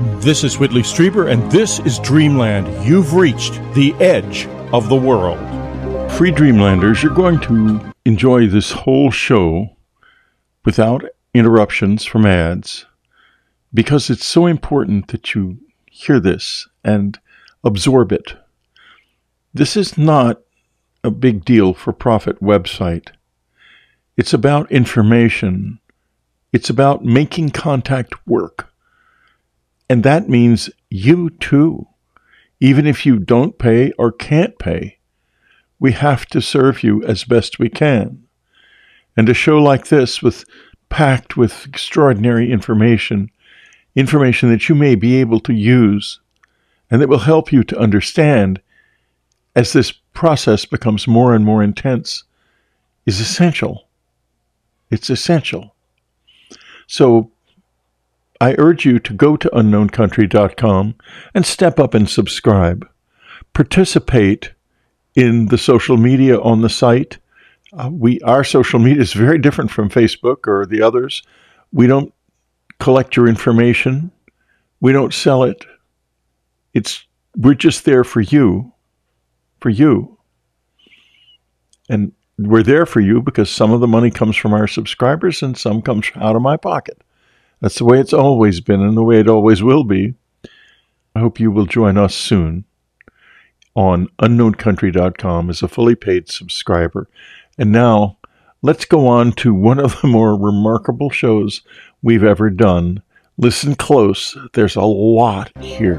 This is Whitley Strieber, and this is Dreamland. You've reached the edge of the world. Free Dreamlanders, you're going to enjoy this whole show without interruptions from ads, because it's so important that you hear this and absorb it. This is not a big deal for profit website. It's about information. It's about making contact work. And that means you too. Even if you don't pay or can't pay, we have to serve you as best we can. And a show like this, packed with extraordinary information that you may be able to use and that will help you to understand as this process becomes more and more intense, is essential. It's essential. So I urge you to go to unknowncountry.com and step up and subscribe. Participate in the social media on the site. Our social media is very different from Facebook or the others. We don't collect your information. We don't sell it. We're just there for you. For you. And we're there for you because some of the money comes from our subscribers and some comes out of my pocket. That's the way it's always been and the way it always will be. I hope you will join us soon on unknowncountry.com as a fully paid subscriber. And now, let's go on to one of the more remarkable shows we've ever done. Listen close. There's a lot here.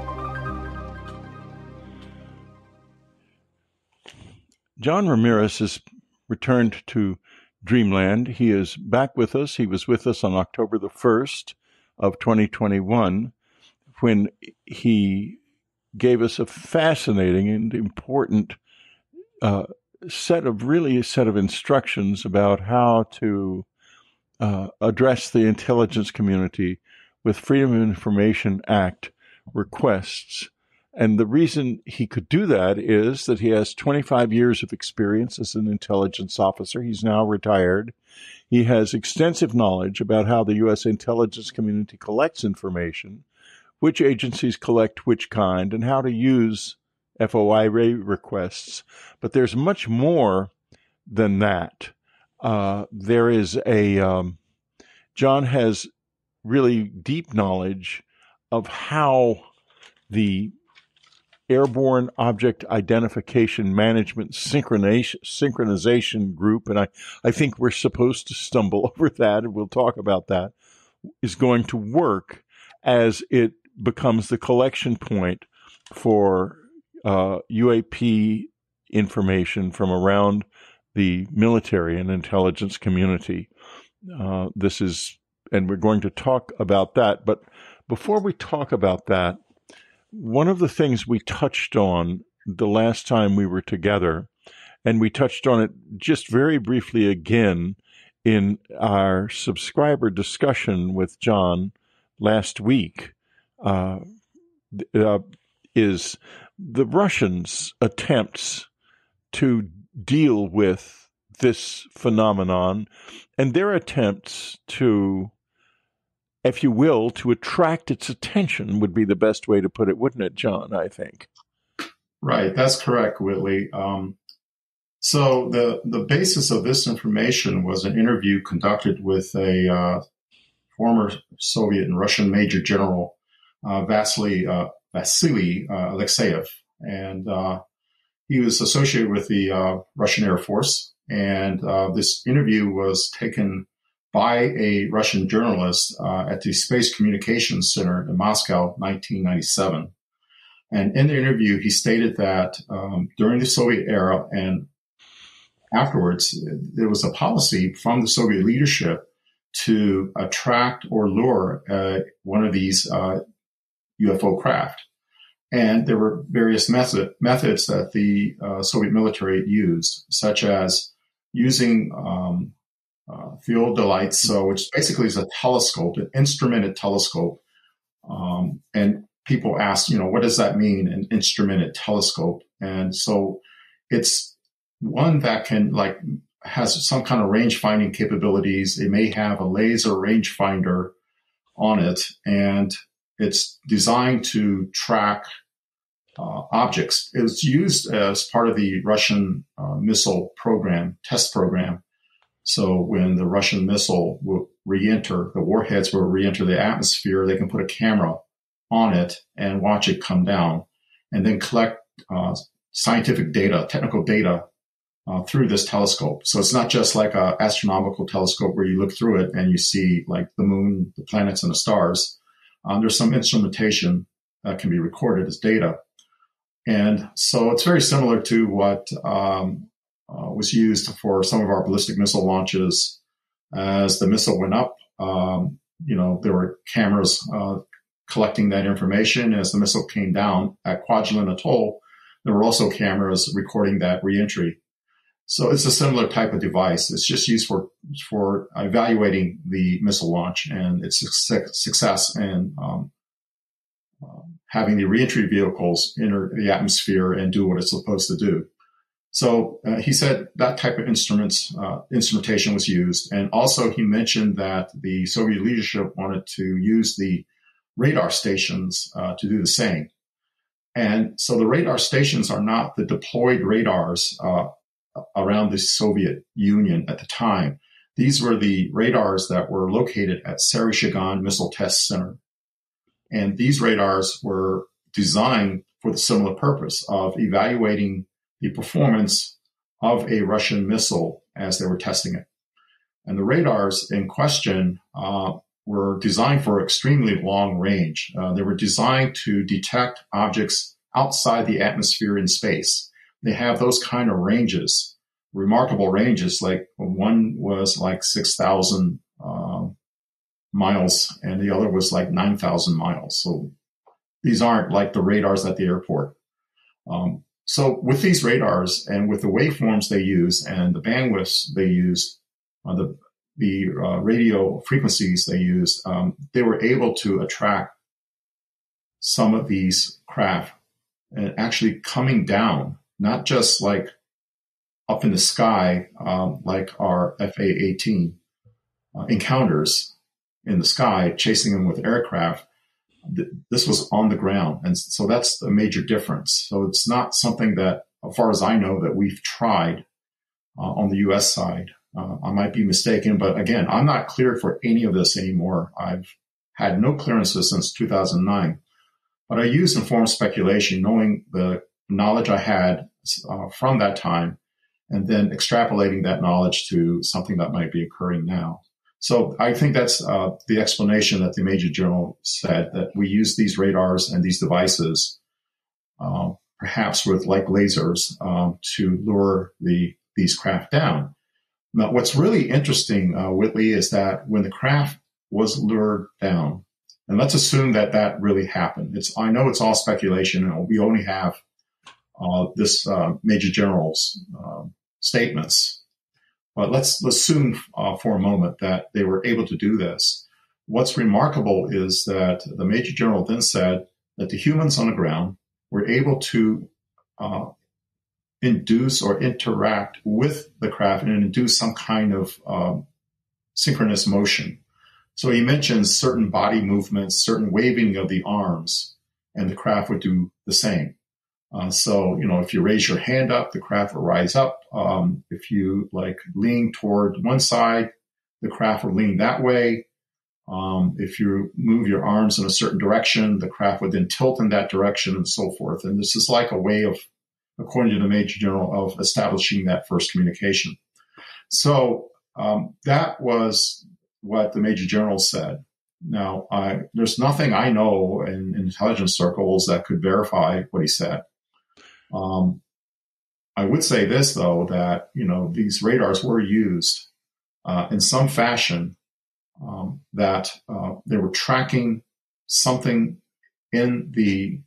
John Ramirez has returned to Dreamland. He is back with us. He was with us on October the 1st of 2021 when he gave us a fascinating and important set of instructions about how to address the intelligence community with Freedom of Information Act requests. And the reason he could do that is that he has 25 years of experience as an intelligence officer. He's now retired. He has extensive knowledge about how the U.S. intelligence community collects information, which agencies collect which kind, and how to use FOIA requests. But there's much more than that. John has really deep knowledge of how the Airborne Object Identification Management Synchronization Group, and I think we're supposed to stumble over that, and we'll talk about that, is going to work as it becomes the collection point for UAP information from around the military and intelligence community. And we're going to talk about that. But before we talk about that, one of the things we touched on the last time we were together, and we touched on it just very briefly again in our subscriber discussion with John last week, is the Russians' attempts to deal with this phenomenon and their attempts to, if you will, to attract its attention would be the best way to put it, wouldn't it, John, I think? Right, that's correct, Whitley. So the basis of this information was an interview conducted with a former Soviet and Russian Major General, Vasily Alexeyev. And he was associated with the Russian Air Force. And this interview was taken by a Russian journalist at the Space Communications Center in Moscow, 1997. And in the interview, he stated that during the Soviet era and afterwards, there was a policy from the Soviet leadership to attract or lure one of these UFO craft. And there were various methods that the Soviet military used, such as using theodolites, which basically is a telescope, an instrumented telescope. And people ask, what does that mean, an instrumented telescope? And so it's one that can has some kind of range finding capabilities. It may have a laser range finder on it. And it's designed to track objects. It was used as part of the Russian missile program, test program. So when the Russian missile will re-enter, the warheads will re-enter the atmosphere, they can put a camera on it and watch it come down, and then collect scientific data, technical data through this telescope. So it's not just like an astronomical telescope where you look through it and you see like the moon, the planets, and the stars. There's some instrumentation that can be recorded as data. And so it's very similar to what was used for some of our ballistic missile launches. As the missile went up, there were cameras collecting that information. As the missile came down at Kwajalein Atoll, there were also cameras recording that reentry. So it's a similar type of device. It's just used for evaluating the missile launch and its success and having the reentry vehicles enter the atmosphere and do what it's supposed to do. So he said that type of instrumentation was used. And also he mentioned that the Soviet leadership wanted to use the radar stations to do the same. And so the radar stations are not the deployed radars around the Soviet Union at the time. These were the radars that were located at Saryshgan Missile Test Center. And these radars were designed for the similar purpose of evaluating the performance of a Russian missile as they were testing it. And the radars in question were designed for extremely long range. They were designed to detect objects outside the atmosphere in space. They have those kind of ranges, remarkable ranges. Like one was like 6,000 miles and the other was like 9,000 miles. So these aren't like the radars at the airport. So with these radars and with the waveforms they use and the bandwidths they use, the radio frequencies they use, they were able to attract some of these craft and actually coming down, not just like up in the sky, like our FA-18 encounters in the sky, chasing them with aircraft. This was on the ground. And so that's a major difference. So it's not something that, as far as I know, that we've tried on the U.S. side. I might be mistaken, but again, I'm not cleared for any of this anymore. I've had no clearances since 2009. But I use informed speculation, knowing the knowledge I had from that time, and then extrapolating that knowledge to something that might be occurring now. So I think that's the explanation that the Major General said, that we use these radars and these devices, perhaps with like lasers, to lure these craft down. Now, what's really interesting, Whitley, is that when the craft was lured down, and let's assume that that really happened. I know it's all speculation, and we only have this Major General's statements. But let's assume for a moment that they were able to do this. What's remarkable is that the Major General then said that the humans on the ground were able to induce or interact with the craft and induce some kind of synchronous motion. So he mentions certain body movements, certain waving of the arms, and the craft would do the same. So, if you raise your hand up, the craft will rise up. If you lean toward one side, the craft will lean that way. If you move your arms in a certain direction, the craft would then tilt in that direction and so forth. And this is like a way of, according to the Major General, of establishing that first communication. So that was what the Major General said. Now, there's nothing I know in intelligence circles that could verify what he said. I would say this, though, that, these radars were used in some fashion, that they were tracking something in the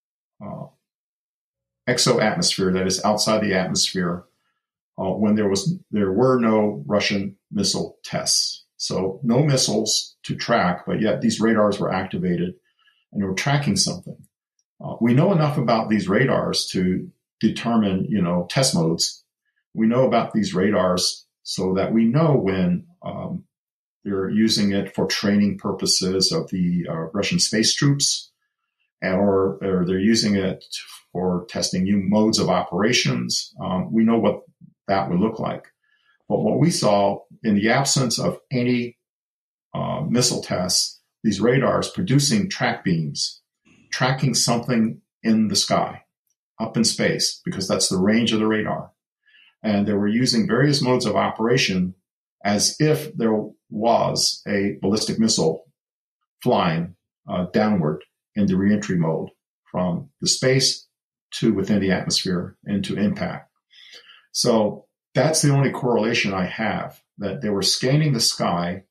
exoatmosphere, that is outside the atmosphere, when there were no Russian missile tests. So no missiles to track, but yet these radars were activated and they were tracking something. We know enough about these radars to determine, test modes. We know about these radars so that we know when They're using it for training purposes of the Russian space troops, or they're using it for testing new modes of operations. We know what that would look like. But what we saw, in the absence of any missile tests, these radars producing track beams, tracking something in the sky, up in space, because that's the range of the radar. And they were using various modes of operation as if there was a ballistic missile flying downward in the reentry mode from the space to within the atmosphere into impact. So that's the only correlation I have, that they were scanning the sky,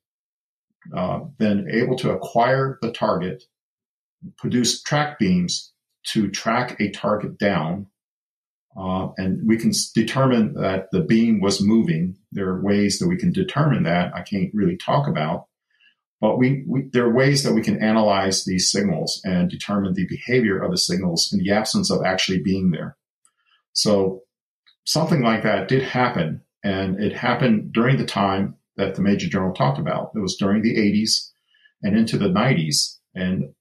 then able to acquire the target, produce track beams to track a target down, and we can determine that the beam was moving. There are ways that we can determine that. I can't really talk about, but there are ways that we can analyze these signals and determine the behavior of the signals in the absence of actually being there. So something like that did happen, and it happened during the time that the Major General talked about. It was during the 80s and into the 90s, and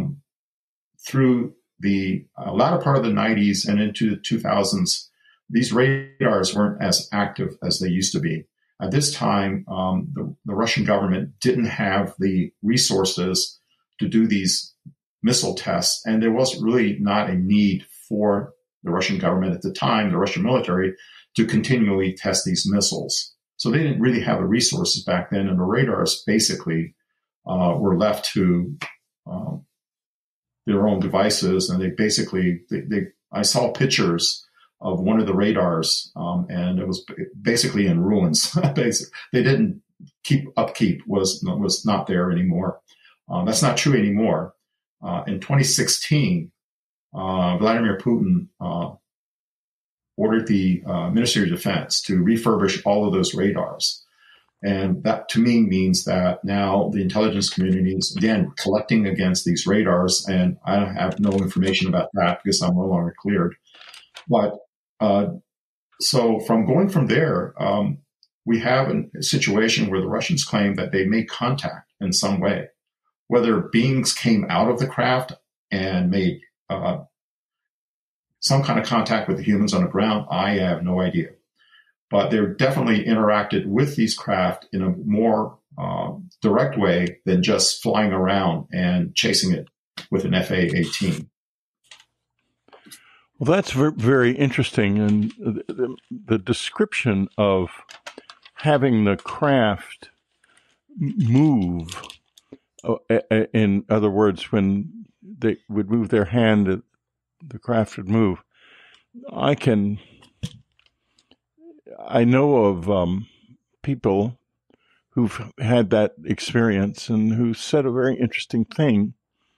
through the latter part of the 90s and into the 2000s, these radars weren't as active as they used to be. At this time, the Russian government didn't have the resources to do these missile tests, and there was really not a need for the Russian government at the time, the Russian military, to continually test these missiles. So they didn't really have the resources back then, and the radars basically were left to their own devices, and I saw pictures of one of the radars, and it was basically in ruins. They didn't upkeep was not there anymore. That's not true anymore. In 2016, Vladimir Putin ordered the Ministry of Defense to refurbish all of those radars. And that, to me, means that now the intelligence community is, again, collecting against these radars. And I have no information about that because I'm no longer cleared. But so going from there, we have a situation where the Russians claim that they made contact in some way. Whether beings came out of the craft and made some kind of contact with the humans on the ground, I have no idea. But they're definitely interacted with these craft in a more direct way than just flying around and chasing it with an FA-18. Well, that's very interesting. And the description of having the craft move, in other words, when they would move their hand, the craft would move. I know of people who've had that experience and who said a very interesting thing.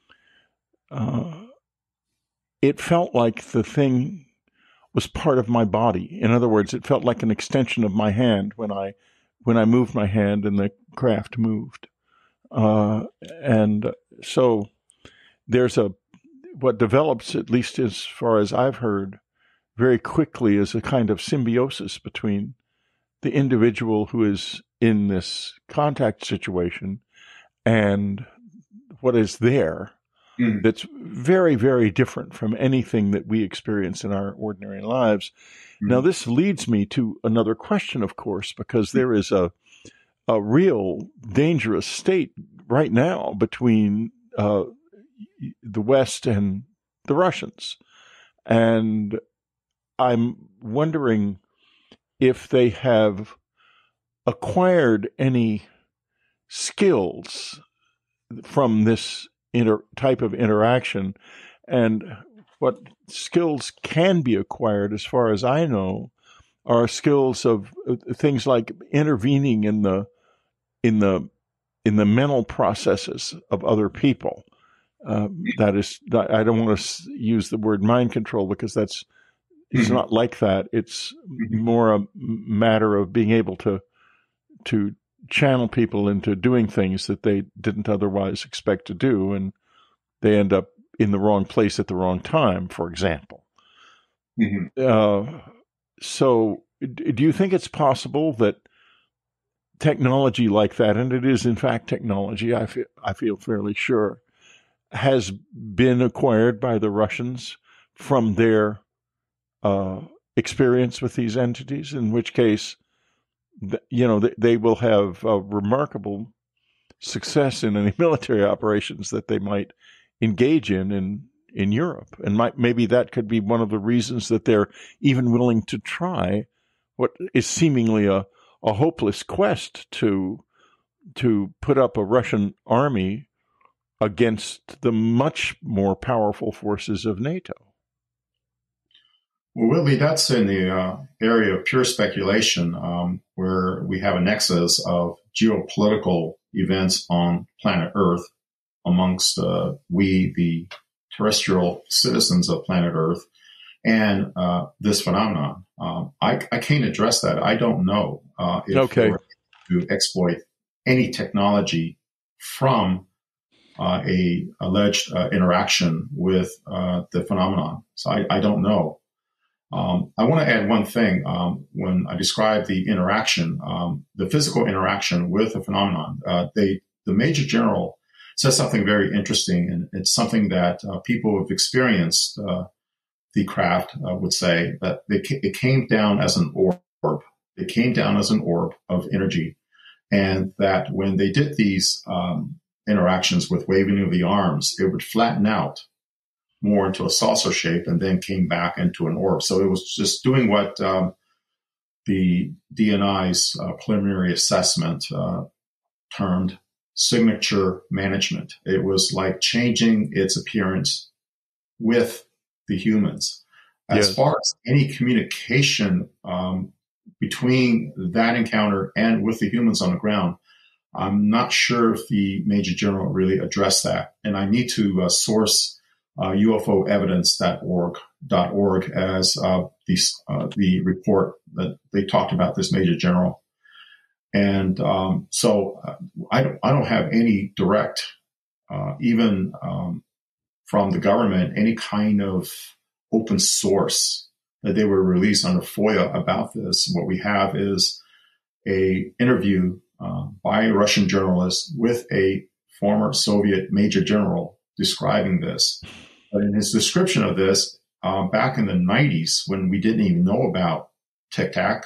It felt like the thing was part of my body. In other words, it felt like an extension of my hand when I moved my hand and the craft moved. And so there's what develops, at least as far as I've heard, very quickly is a kind of symbiosis between the individual who is in this contact situation and what is there. That's very, very different from anything that we experience in our ordinary lives. Now, this leads me to another question, of course, because there is a real dangerous state right now between the West and the Russians. And I'm wondering if they have acquired any skills from this type of interaction, and what skills can be acquired, as far as I know, are skills of things like intervening in the mental processes of other people. That is, I don't want to use the word mind control because it's not like that. It's more a matter of being able to channel people into doing things that they didn't otherwise expect to do, and they end up in the wrong place at the wrong time, for example. Mm-hmm. 'Mm-hmm. So, do you think it's possible that technology like that, and it is in fact technology, I feel fairly sure, has been acquired by the Russians from their experience with these entities, in which case, they will have remarkable success in any military operations that they might engage in Europe. And maybe that could be one of the reasons that they're even willing to try what is seemingly a hopeless quest to put up a Russian army against the much more powerful forces of NATO. Well, Whitley, that's in the area of pure speculation, where we have a nexus of geopolitical events on planet Earth amongst the terrestrial citizens of planet Earth, and this phenomenon. I can't address that. I don't know if we're to exploit any technology from a alleged interaction with the phenomenon. So I don't know. I want to add one thing. When I describe the interaction, the physical interaction with the phenomenon, the Major General says something very interesting, and it's something that people who have experienced the craft would say that it came down as an orb. It came down as an orb of energy, and that when they did these interactions with waving of the arms, it would flatten out more into a saucer shape and then came back into an orb. So it was just doing what the DNI's preliminary assessment termed signature management. It was like changing its appearance with the humans. As far as any communication between that encounter and with the humans on the ground, I'm not sure if the Major General really addressed that. And I need to source UFOevidence.org as the report that they talked about this Major General. And so I don't have any direct, even from the government, any kind of open source that they were released under FOIA about this. What we have is a interview by a Russian journalist with a former Soviet Major General describing this. But in his description of this, back in the 90s, when we didn't even know about Tic Tac,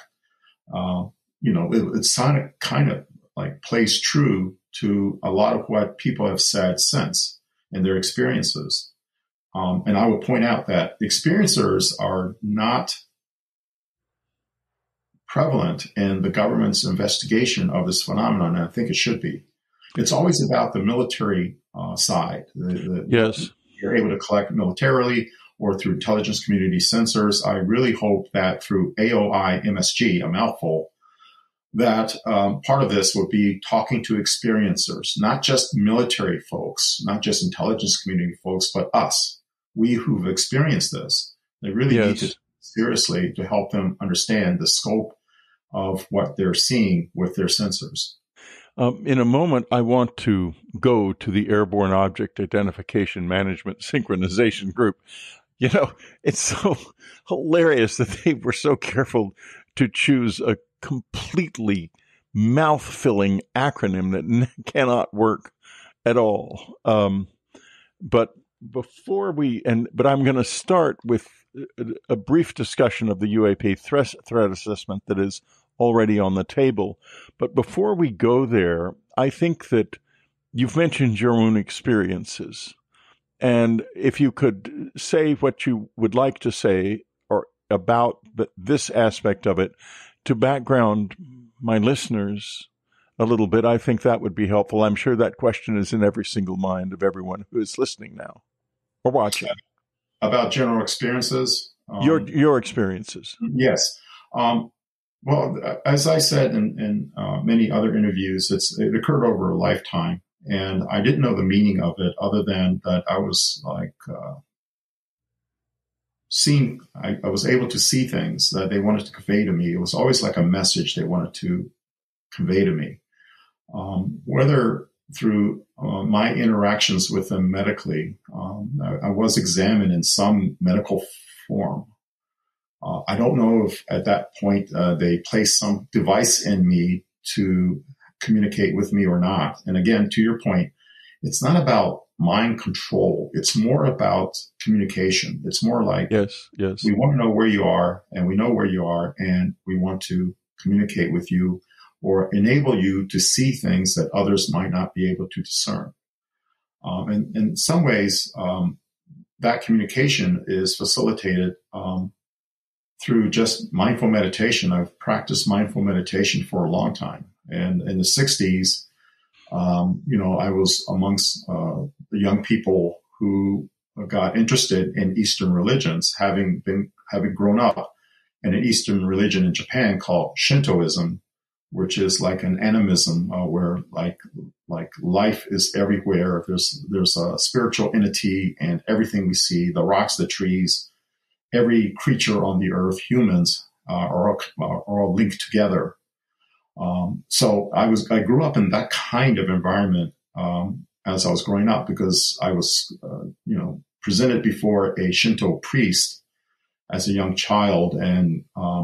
it sounded kind of like plays true to a lot of what people have said since in their experiences. And I would point out that the experiencers are not prevalent in the government's investigation of this phenomenon, and I think it should be. It's always about the military side. Yes. You're able to collect militarily or through intelligence community sensors. I really hope that through AOI MSG, a mouthful, that part of this will be talking to experiencers, not just military folks, not just intelligence community folks, but us, we who've experienced this. They really need to seriously to help them understand the scope of what they're seeing with their sensors. In a moment, I want to go to the Airborne Object Identification Management Synchronization Group. It's so hilarious that they were so careful to choose a completely mouth-filling acronym that cannot work at all. But I'm going to start with a brief discussion of the UAP threat assessment that is already on the table. But before we go there, I think that you've mentioned your own experiences. And if you could say what you would like to say or about this aspect of it to background my listeners a little bit, I think that would be helpful. I'm sure that question is in every single mind of everyone who is listening now or watching. About general experiences? Your experiences. Yes. Well, as I said in many other interviews, it occurred over a lifetime, and I didn't know the meaning of it other than that I was like seeing. I was able to see things that they wanted to convey to me. It was always like a message they wanted to convey to me, whether through my interactions with them medically. I was examined in some medical form. I don't know if at that point they placed some device in me to communicate with me or not. And again, to your point, it's not about mind control. It's more about communication. It's more like, yes, we want to know where you are, and we know where you are, and we want to communicate with you or enable you to see things that others might not be able to discern. And in some ways, that communication is facilitated through just mindful meditation. I've practiced mindful meditation for a long time. And in the 60s, I was amongst the young people who got interested in Eastern religions, having grown up in an Eastern religion in Japan called Shintoism, which is like an animism, where like life is everywhere. There's a spiritual entity, and everything we see, the rocks, the trees, every creature on the earth, humans, are all linked together. So I grew up in that kind of environment as I was growing up, because I was, presented before a Shinto priest as a young child, and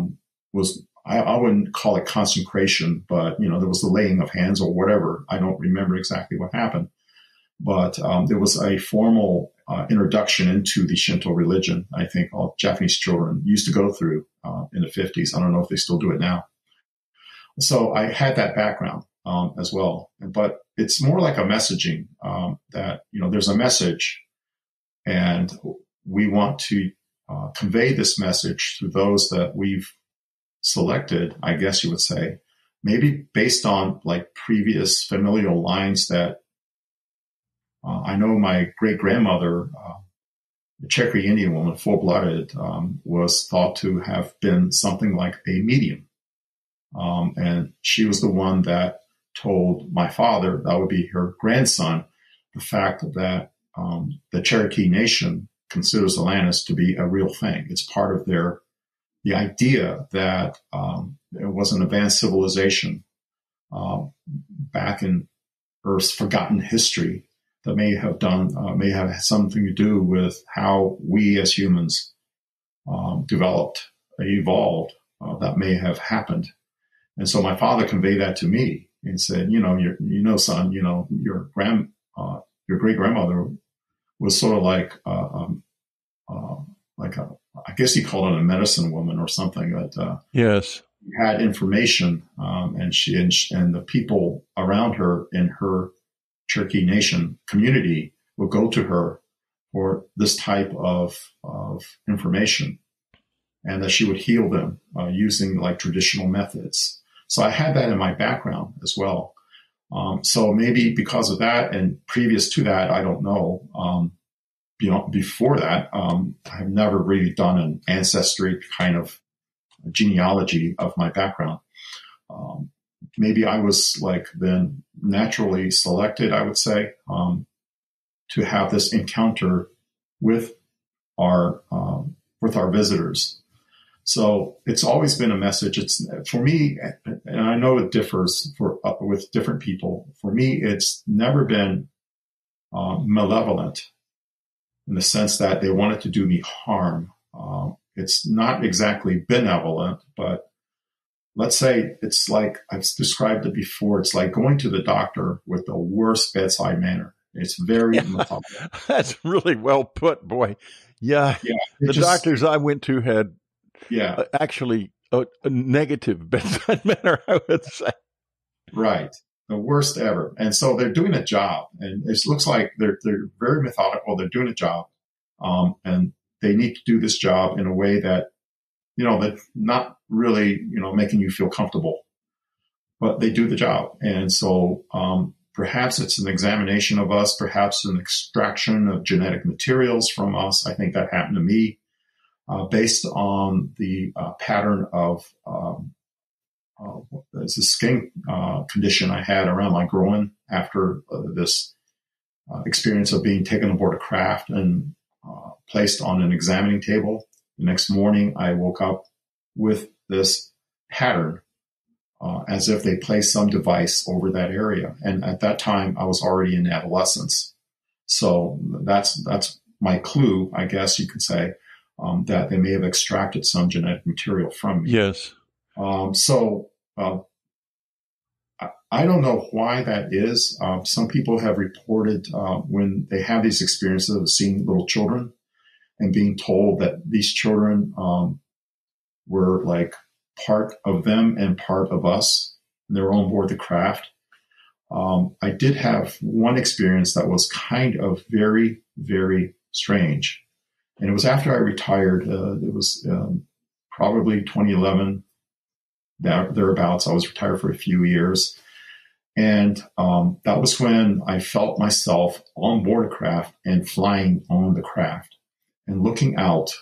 I wouldn't call it consecration, but there was the laying of hands or whatever. I don't remember exactly what happened, but there was a formal introduction into the Shinto religion. I think all Japanese children used to go through in the 50s. I don't know if they still do it now. So I had that background as well. But it's more like a messaging that, there's a message, and we want to convey this message to those that we've selected, I guess you would say, maybe based on like previous familial lines that I know my great-grandmother, a Cherokee Indian woman, full-blooded, was thought to have been something like a medium. And she was the one that told my father, that would be her grandson, the fact that the Cherokee Nation considers Atlantis to be a real thing. It's part of the idea that there was an advanced civilization back in Earth's forgotten history that may have had something to do with how we as humans evolved, that may have happened. And so my father conveyed that to me and said, son, your great grandmother was sort of like I guess he called it a medicine woman or something, that yes, had information, and the people around her in her Cherokee Nation community would go to her for this type of information, and that she would heal them using like traditional methods. So I had that in my background as well. So maybe because of that, and previous to that, I don't know. Before that, I have never really done an ancestry kind of genealogy of my background. Maybe I was like then naturally selected, I would say, to have this encounter with our visitors. So it's always been a message. It's for me, and I know it differs with different people. For me, it's never been malevolent in the sense that they wanted to do me harm. It's not exactly benevolent, but let's say it's like I've described it before. It's like going to the doctor with the worst bedside manner. It's very methodical. That's really well put, boy. Yeah. The doctors I went to had actually a negative bedside manner, I would say. Right. The worst ever. And so they're doing a job, and it looks like they're very methodical. They're doing a job. And they need to do this job in a way that, that's not really, making you feel comfortable, but they do the job. And so, perhaps it's an examination of us, perhaps an extraction of genetic materials from us. I think that happened to me, based on the pattern of it's a skin condition I had around my groin after this experience of being taken aboard a craft and placed on an examining table. The next morning, I woke up with this pattern, as if they placed some device over that area. And at that time, I was already in adolescence. So that's my clue, I guess you could say, that they may have extracted some genetic material from me. Yes. I don't know why that is. Some people have reported when they have these experiences of seeing little children and being told that these children were like part of them and part of us. And they were on board the craft. I did have one experience that was kind of very, very strange. And it was after I retired. It was probably 2011, thereabouts. I was retired for a few years. And that was when I felt myself on board a craft and flying on the craft and looking out.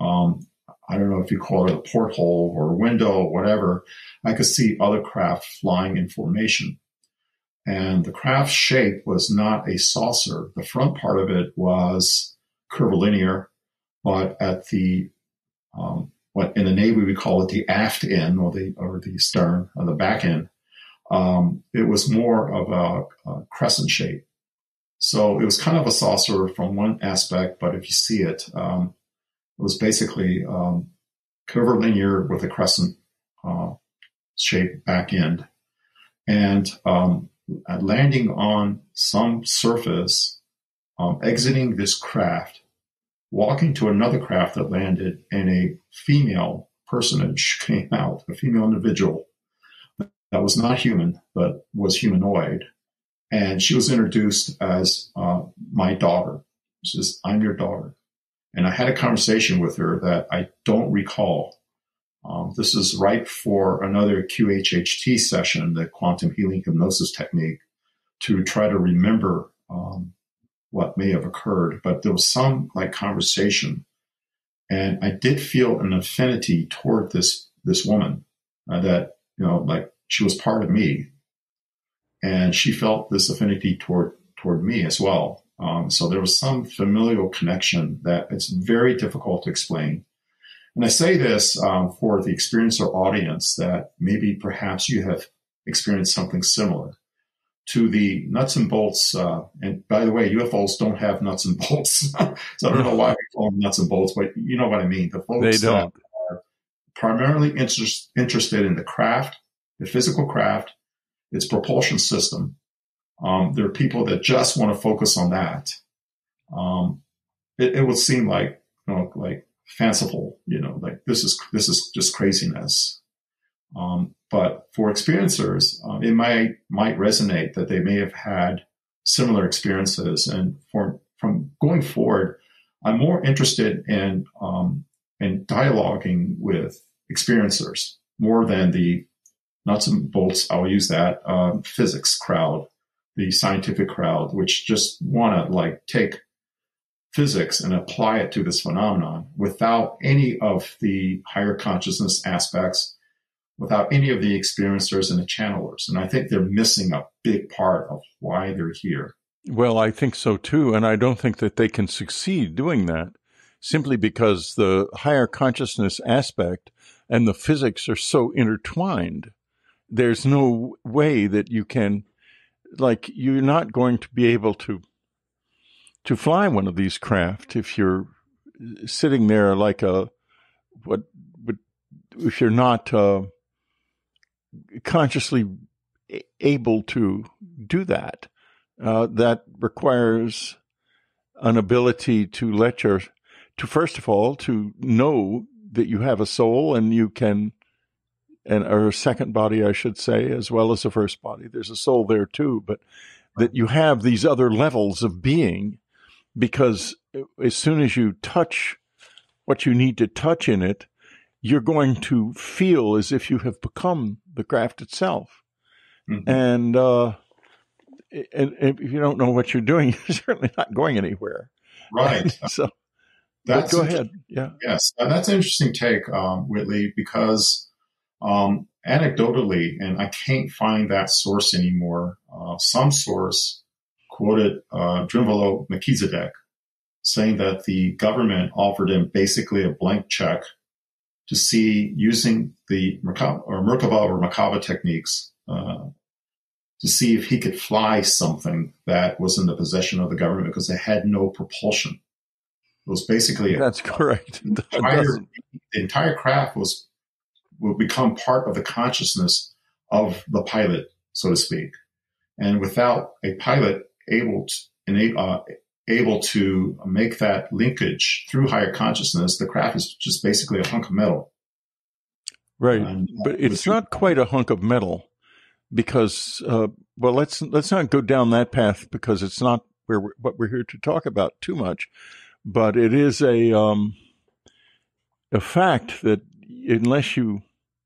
I don't know if you call it a porthole or a window or whatever. I could see other craft flying in formation. And the craft's shape was not a saucer. The front part of it was curvilinear, but at the what in the Navy we call it the aft end or the stern or the back end. It was more of a crescent shape. So it was kind of a saucer from one aspect, but if you see it, it was basically curvilinear with a crescent shape back end. And landing on some surface, exiting this craft, walking to another craft that landed, and a female personage came out, a female individual that was not human, but was humanoid. And she was introduced as my daughter. She says, "I'm your daughter." And I had a conversation with her that I don't recall. This is right for another QHHT session, the quantum healing hypnosis technique, to try to remember what may have occurred. But there was some like conversation, and I did feel an affinity toward this woman that, you know, like she was part of me, and she felt this affinity toward me as well. So there was some familial connection that it's very difficult to explain. And I say this for the experiencer audience that maybe perhaps you have experienced something similar to the nuts and bolts. And by the way, UFOs don't have nuts and bolts. So I don't know why we call them nuts and bolts, but you know what I mean. The folks They don't. that are primarily interested in the craft, the physical craft, its propulsion system. There are people that just want to focus on that. It would seem like, you know, like fanciful, you know, like this is just craziness. But for experiencers, it might resonate that they may have had similar experiences. And from going forward, I'm more interested in dialoguing with experiencers more than the nuts and bolts. I'll use that physics crowd, the scientific crowd, which just want to like take physics and apply it to this phenomenon without any of the higher consciousness aspects, without any of the experiencers and the channelers. And I think they're missing a big part of why they're here. Well, I think so too. And I don't think that they can succeed doing that simply because the higher consciousness aspect and the physics are so intertwined. There's no way that you can, like, you're not going to be able to fly one of these craft if you're sitting there like if you're not consciously able to do that. That requires an ability to first of all, to know that you have a soul and you can, or a second body, I should say, as well as a first body. There's a soul there too, but that you have these other levels of being, because as soon as you touch what you need to touch in it, you're going to feel as if you have become the craft itself. Mm-hmm. And if you don't know what you're doing, you're certainly not going anywhere. Right. So go ahead. Yeah. Yes. And that's an interesting take, Whitley, because anecdotally, and I can't find that source anymore, some source quoted Drunvalo Melchizedek saying that the government offered him basically a blank check to see, using the Merkaba or Merkaba techniques, to see if he could fly something that was in the possession of the government, because it had no propulsion. It was basically that's correct. The entire craft would become part of the consciousness of the pilot so to speak. And without a pilot able to make that linkage through higher consciousness, the craft is just basically a hunk of metal. Right. But it's not quite a hunk of metal because, let's not go down that path because it's not what we're here to talk about too much. But it is a fact that unless you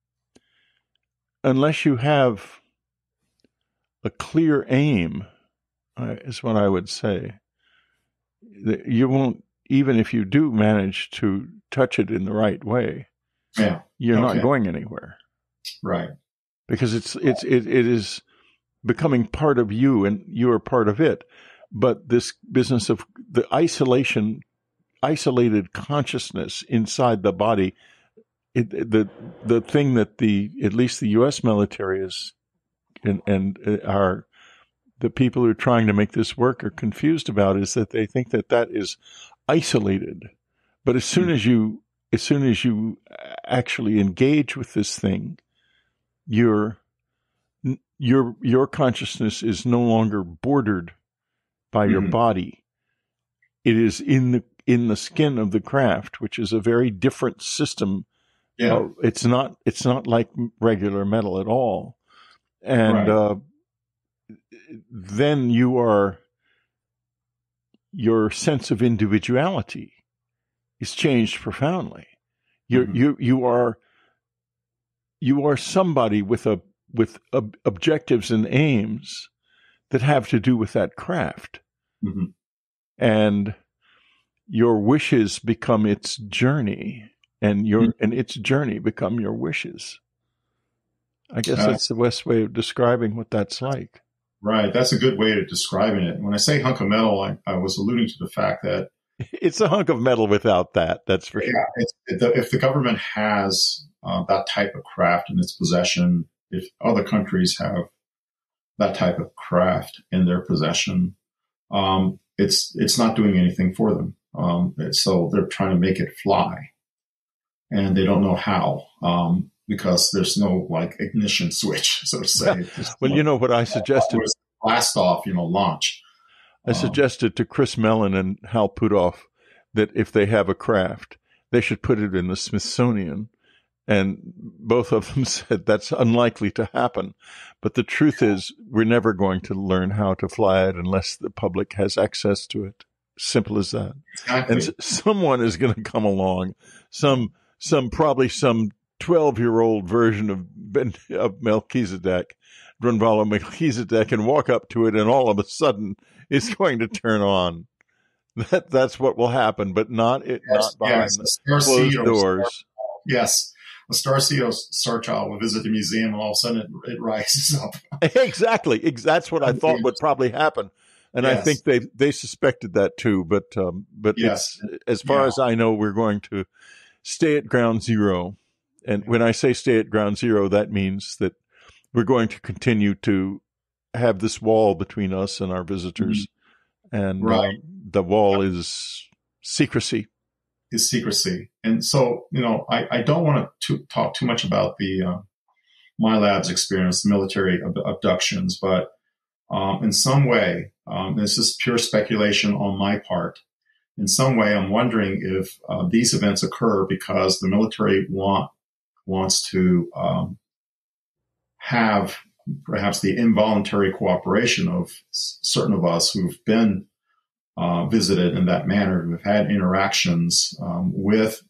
have a clear aim, is what I would say, that you won't, even if you do manage to touch it in the right way, you're not going anywhere. Right. Because it is becoming part of you and you are part of it. But this business of the isolated consciousness inside the body, the thing that at least the U.S. military is and the people who are trying to make this work are confused about is that they think that is isolated. But as soon as you actually engage with this thing, your consciousness is no longer bordered by your body. It is in the skin of the craft, which is a very different system. Yeah. It's not like regular metal at all. And then your sense of individuality is changed profoundly. You are somebody with objectives and aims that have to do with that craft. Mm-hmm. And your wishes become its journey, and its journey become your wishes. I guess that's the best way of describing what that's like. Right. That's a good way of describing it. When I say hunk of metal, I was alluding to the fact that it's a hunk of metal without that. That's for sure. If the government has that type of craft in its possession, if other countries have that type of craft in their possession, it's not doing anything for them. So they're trying to make it fly, and they don't know how. Because there's no ignition switch, so to say. Well, you know what I suggested? Blast off, launch. I suggested to Chris Mellon and Hal Puthoff that if they have a craft, they should put it in the Smithsonian. And both of them said that's unlikely to happen. But the truth is, we're never going to learn how to fly it unless the public has access to it. Simple as that. Exactly. And someone is going to come along, probably some 12-year-old version of Melchizedek, Drunvalo Melchizedek, and walk up to it, and all of a sudden it's going to turn on. That's what will happen, but not behind the closed doors. Yes, a Starseed Star Child will visit the museum, and all of a sudden it rises up. Exactly. That's what I thought would probably happen, and I think they suspected that too. But yes, as far as I know, we're going to stay at ground zero. And when I say stay at ground zero, that means that we're going to continue to have this wall between us and our visitors. Mm-hmm. And the wall is secrecy. Is secrecy. And so, I don't want to talk too much about the my lab's experience, the military abductions, but in some way, this is pure speculation on my part. In some way, I'm wondering if these events occur because the military wants to have perhaps the involuntary cooperation of certain of us who've been visited in that manner, who've had interactions with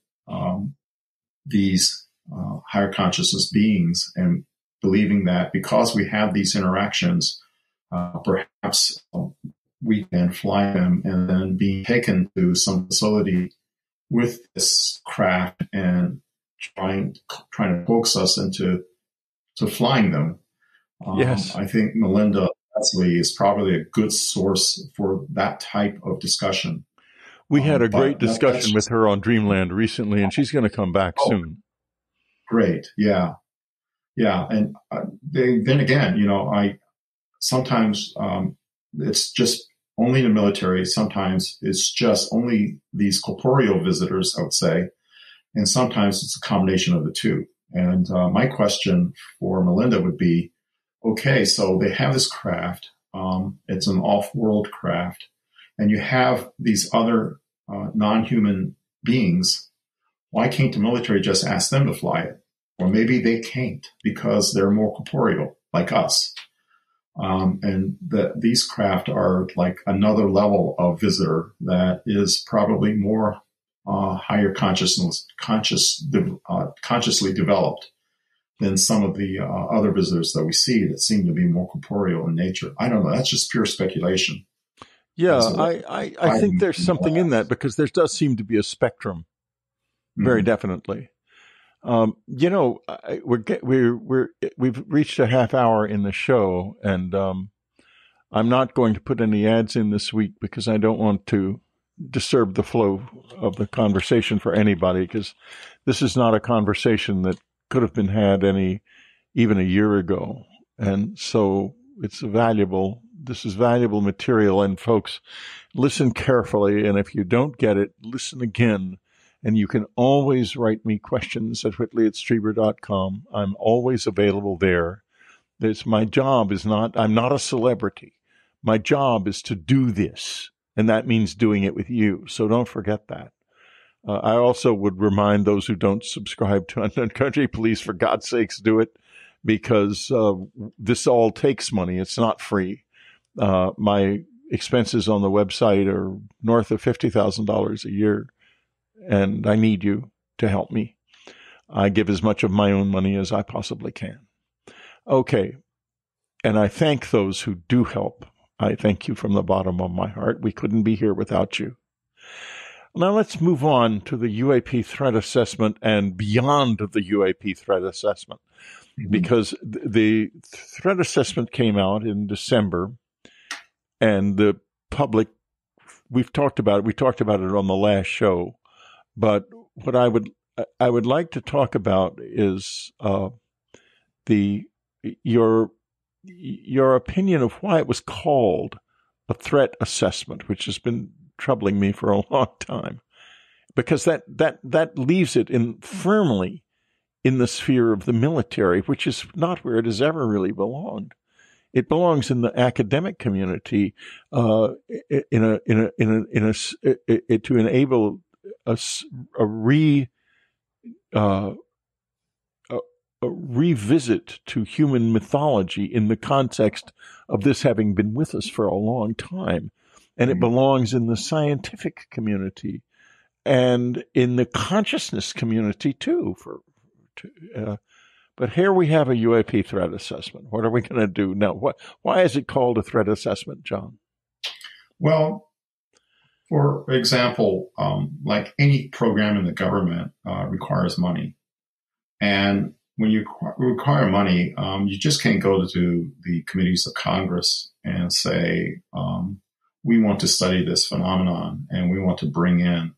these higher consciousness beings, and believing that because we have these interactions, perhaps we can fly them and then be taken to some facility with this craft and trying to coax us into flying them. Yes. I think Melinda Leslie is probably a good source for that type of discussion. We had a great discussion with her on Dreamland recently, and she's going to come back soon. Great. Yeah. And then again, I sometimes it's just only the military. Sometimes it's just only these corporeal visitors, I would say. And sometimes it's a combination of the two. And my question for Melinda would be, okay, so they have this craft. It's an off-world craft, and you have these other non-human beings. Why can't the military just ask them to fly it? Or maybe they can't because they're more corporeal, like us. And these craft are like another level of visitor that is probably more higher consciously developed than some of the other visitors that we see that seem to be more corporeal in nature. I don't know. That's just pure speculation. Yeah, I think there's something in that, because there does seem to be a spectrum, very definitely. We've reached a half hour in the show, and I'm not going to put any ads in this week because I don't want to disturb the flow of the conversation for anybody, because this is not a conversation that could have been had even a year ago. And so this is valuable material. And folks, listen carefully. And if you don't get it, listen again. And you can always write me questions at whitley@strieber.com. I'm always available there. My job is I'm not a celebrity. My job is to do this. And that means doing it with you. So don't forget that. I also would remind those who don't subscribe to Unknown Country, please, for God's sakes, do it, because this all takes money. It's not free. My expenses on the website are north of $50,000 a year, and I need you to help me. I give as much of my own money as I possibly can. Okay. And I thank those who do help. I thank you from the bottom of my heart. We couldn't be here without you. Now let's move on to the UAP threat assessment and beyond the UAP threat assessment, because the threat assessment came out in December, and the public, we've talked about it. We talked about it on the last show, but what I would like to talk about is your opinion of why it was called a threat assessment, which has been troubling me for a long time, because that leaves it firmly in the sphere of the military, which is not where it has ever really belonged. It belongs in the academic community to enable a revisit to human mythology in the context of this having been with us for a long time. And it belongs in the scientific community and in the consciousness community too. But here we have a UAP threat assessment. What are we going to do now? Why is it called a threat assessment, John? Well, for example, like any program in the government requires money. And when you require money, you just can't go to the committees of Congress and say, we want to study this phenomenon and we want to bring in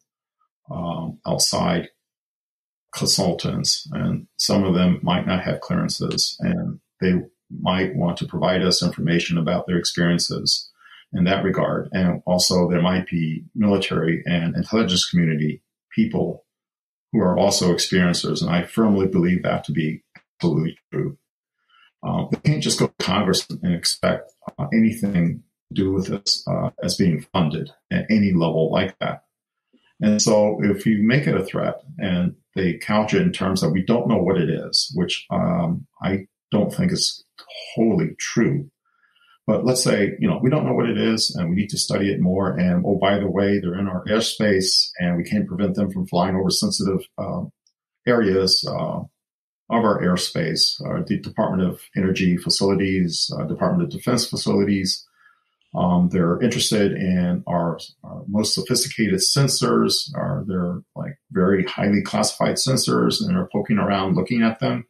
outside consultants, and some of them might not have clearances, and they might want to provide us information about their experiences in that regard. And also there might be military and intelligence community people who are also experiencers, and I firmly believe that to be absolutely true. We can't just go to Congress and expect anything to do with this as being funded at any level like that. And so if you make it a threat and they couch it in terms that we don't know what it is, which I don't think is wholly true. But let's say, we don't know what it is and we need to study it more. And, oh, by the way, they're in our airspace and we can't prevent them from flying over sensitive areas of our airspace, the Department of Energy facilities, Department of Defense facilities. They're interested in our most sophisticated sensors, they're like very highly classified sensors, and they're poking around looking at them.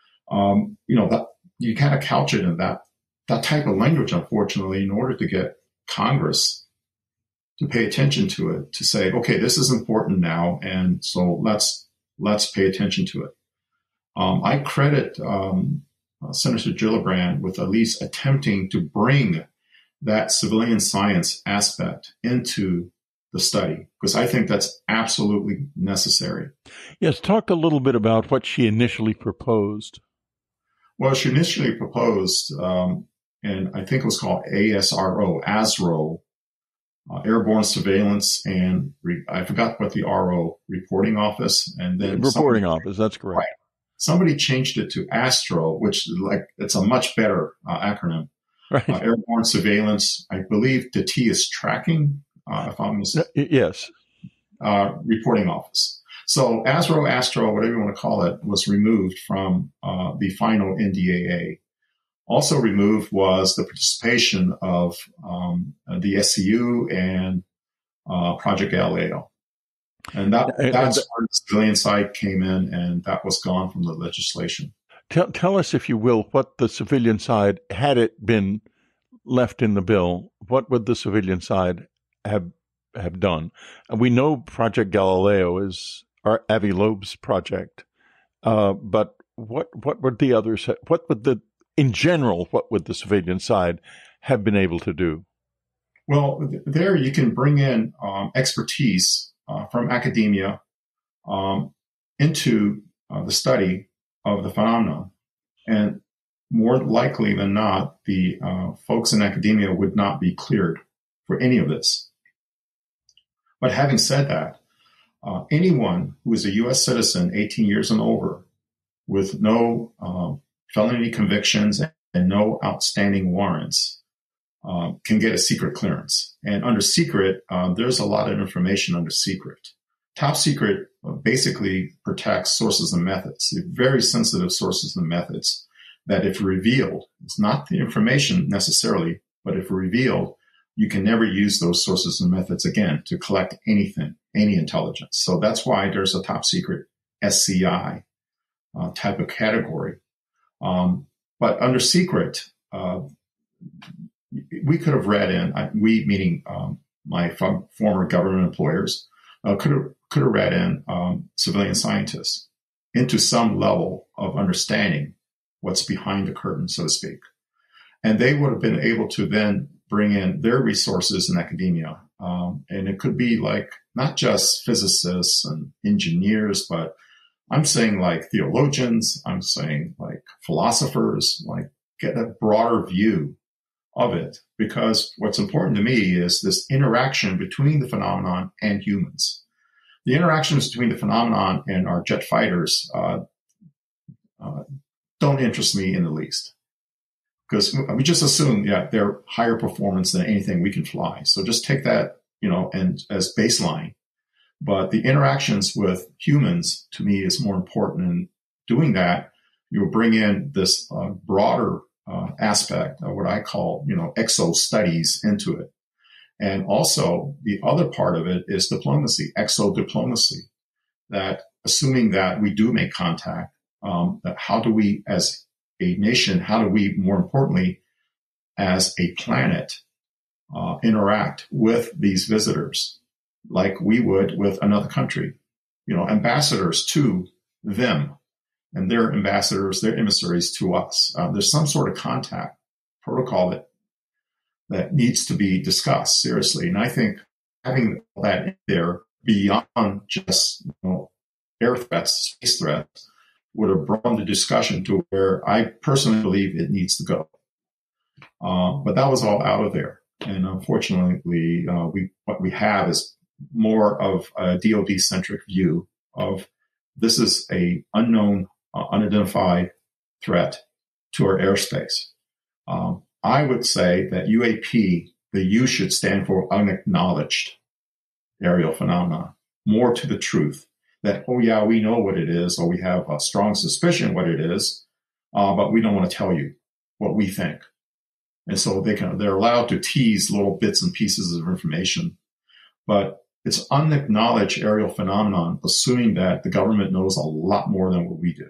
That you kind of couch it in that type of language, unfortunately, in order to get Congress to pay attention to it, to say, okay, this is important now, and so let's pay attention to it. I credit Senator Gillibrand with at least attempting to bring that civilian science aspect into the study, because I think that's absolutely necessary. Yes, talk a little bit about what she initially proposed. Well, she initially proposed, and I think it was called ASRO, Airborne Surveillance, and I forgot what the RO, Reporting Office, and then Reporting Office, that's correct. Right, somebody changed it to ASTRO, which it's a much better acronym. Right. Airborne Surveillance, I believe the T is tracking, if I'm mistaken. Yes. Reporting Office. So ASRO, ASTRO, whatever you want to call it, was removed from the final NDAA. Also removed was the participation of the SCU and Project Galileo. And that's where the civilian side came in, and that was gone from the legislation. Tell us, if you will, what the civilian side, had it been left in the bill, what would the civilian side have done? We know Project Galileo is Avi Loeb's project, but what would the others? In general, what would the civilian side have been able to do? Well, there you can bring in expertise from academia into the study of the phenomenon. And more likely than not, the folks in academia would not be cleared for any of this. But having said that, anyone who is a U.S. citizen, 18 years and over, with no felony convictions and no outstanding warrants, can get a secret clearance. And under secret, there's a lot of information under secret. Top secret basically protects sources and methods, very sensitive sources and methods that if revealed, it's not the information necessarily, but if revealed, you can never use those sources and methods again to collect anything, any intelligence. So that's why there's a top secret SCI type of category. But under secret, we could have read in, we meaning my former government employers, could have read in civilian scientists into some level of understanding what's behind the curtain, so to speak. And they would have been able to then bring in their resources in academia. And it could be like not just physicists and engineers, but I'm saying like theologians, I'm saying like philosophers, like get a broader view of it. Because what's important to me is this interaction between the phenomenon and humans. The interactions between the phenomenon and our jet fighters don't interest me in the least. Because we just assume, they're higher performance than anything we can fly. So just take that, and as baseline. But the interactions with humans, to me, is more important. And doing that, you'll bring in this broader aspect of what I call, exo studies into it. And also the other part of it is diplomacy, exo diplomacy, that assuming that we do make contact, that how do we, as a nation, how do we, more importantly, as a planet, interact with these visitors like we would with another country, ambassadors to them and their ambassadors, their emissaries to us. There's some sort of contact protocol that needs to be discussed seriously. And I think having that in there beyond just air threats, space threats, would have brought the discussion to where I personally believe it needs to go. But that was all out of there. And unfortunately, what we have is more of a DoD-centric view of this is a unknown, unidentified threat to our airspace. I would say that UAP, the U should stand for unacknowledged aerial phenomena, more to the truth. That, we know what it is, or we have a strong suspicion what it is, but we don't want to tell you what we think. And so they're allowed to tease little bits and pieces of information. But it's unacknowledged aerial phenomenon, assuming that the government knows a lot more than what we do.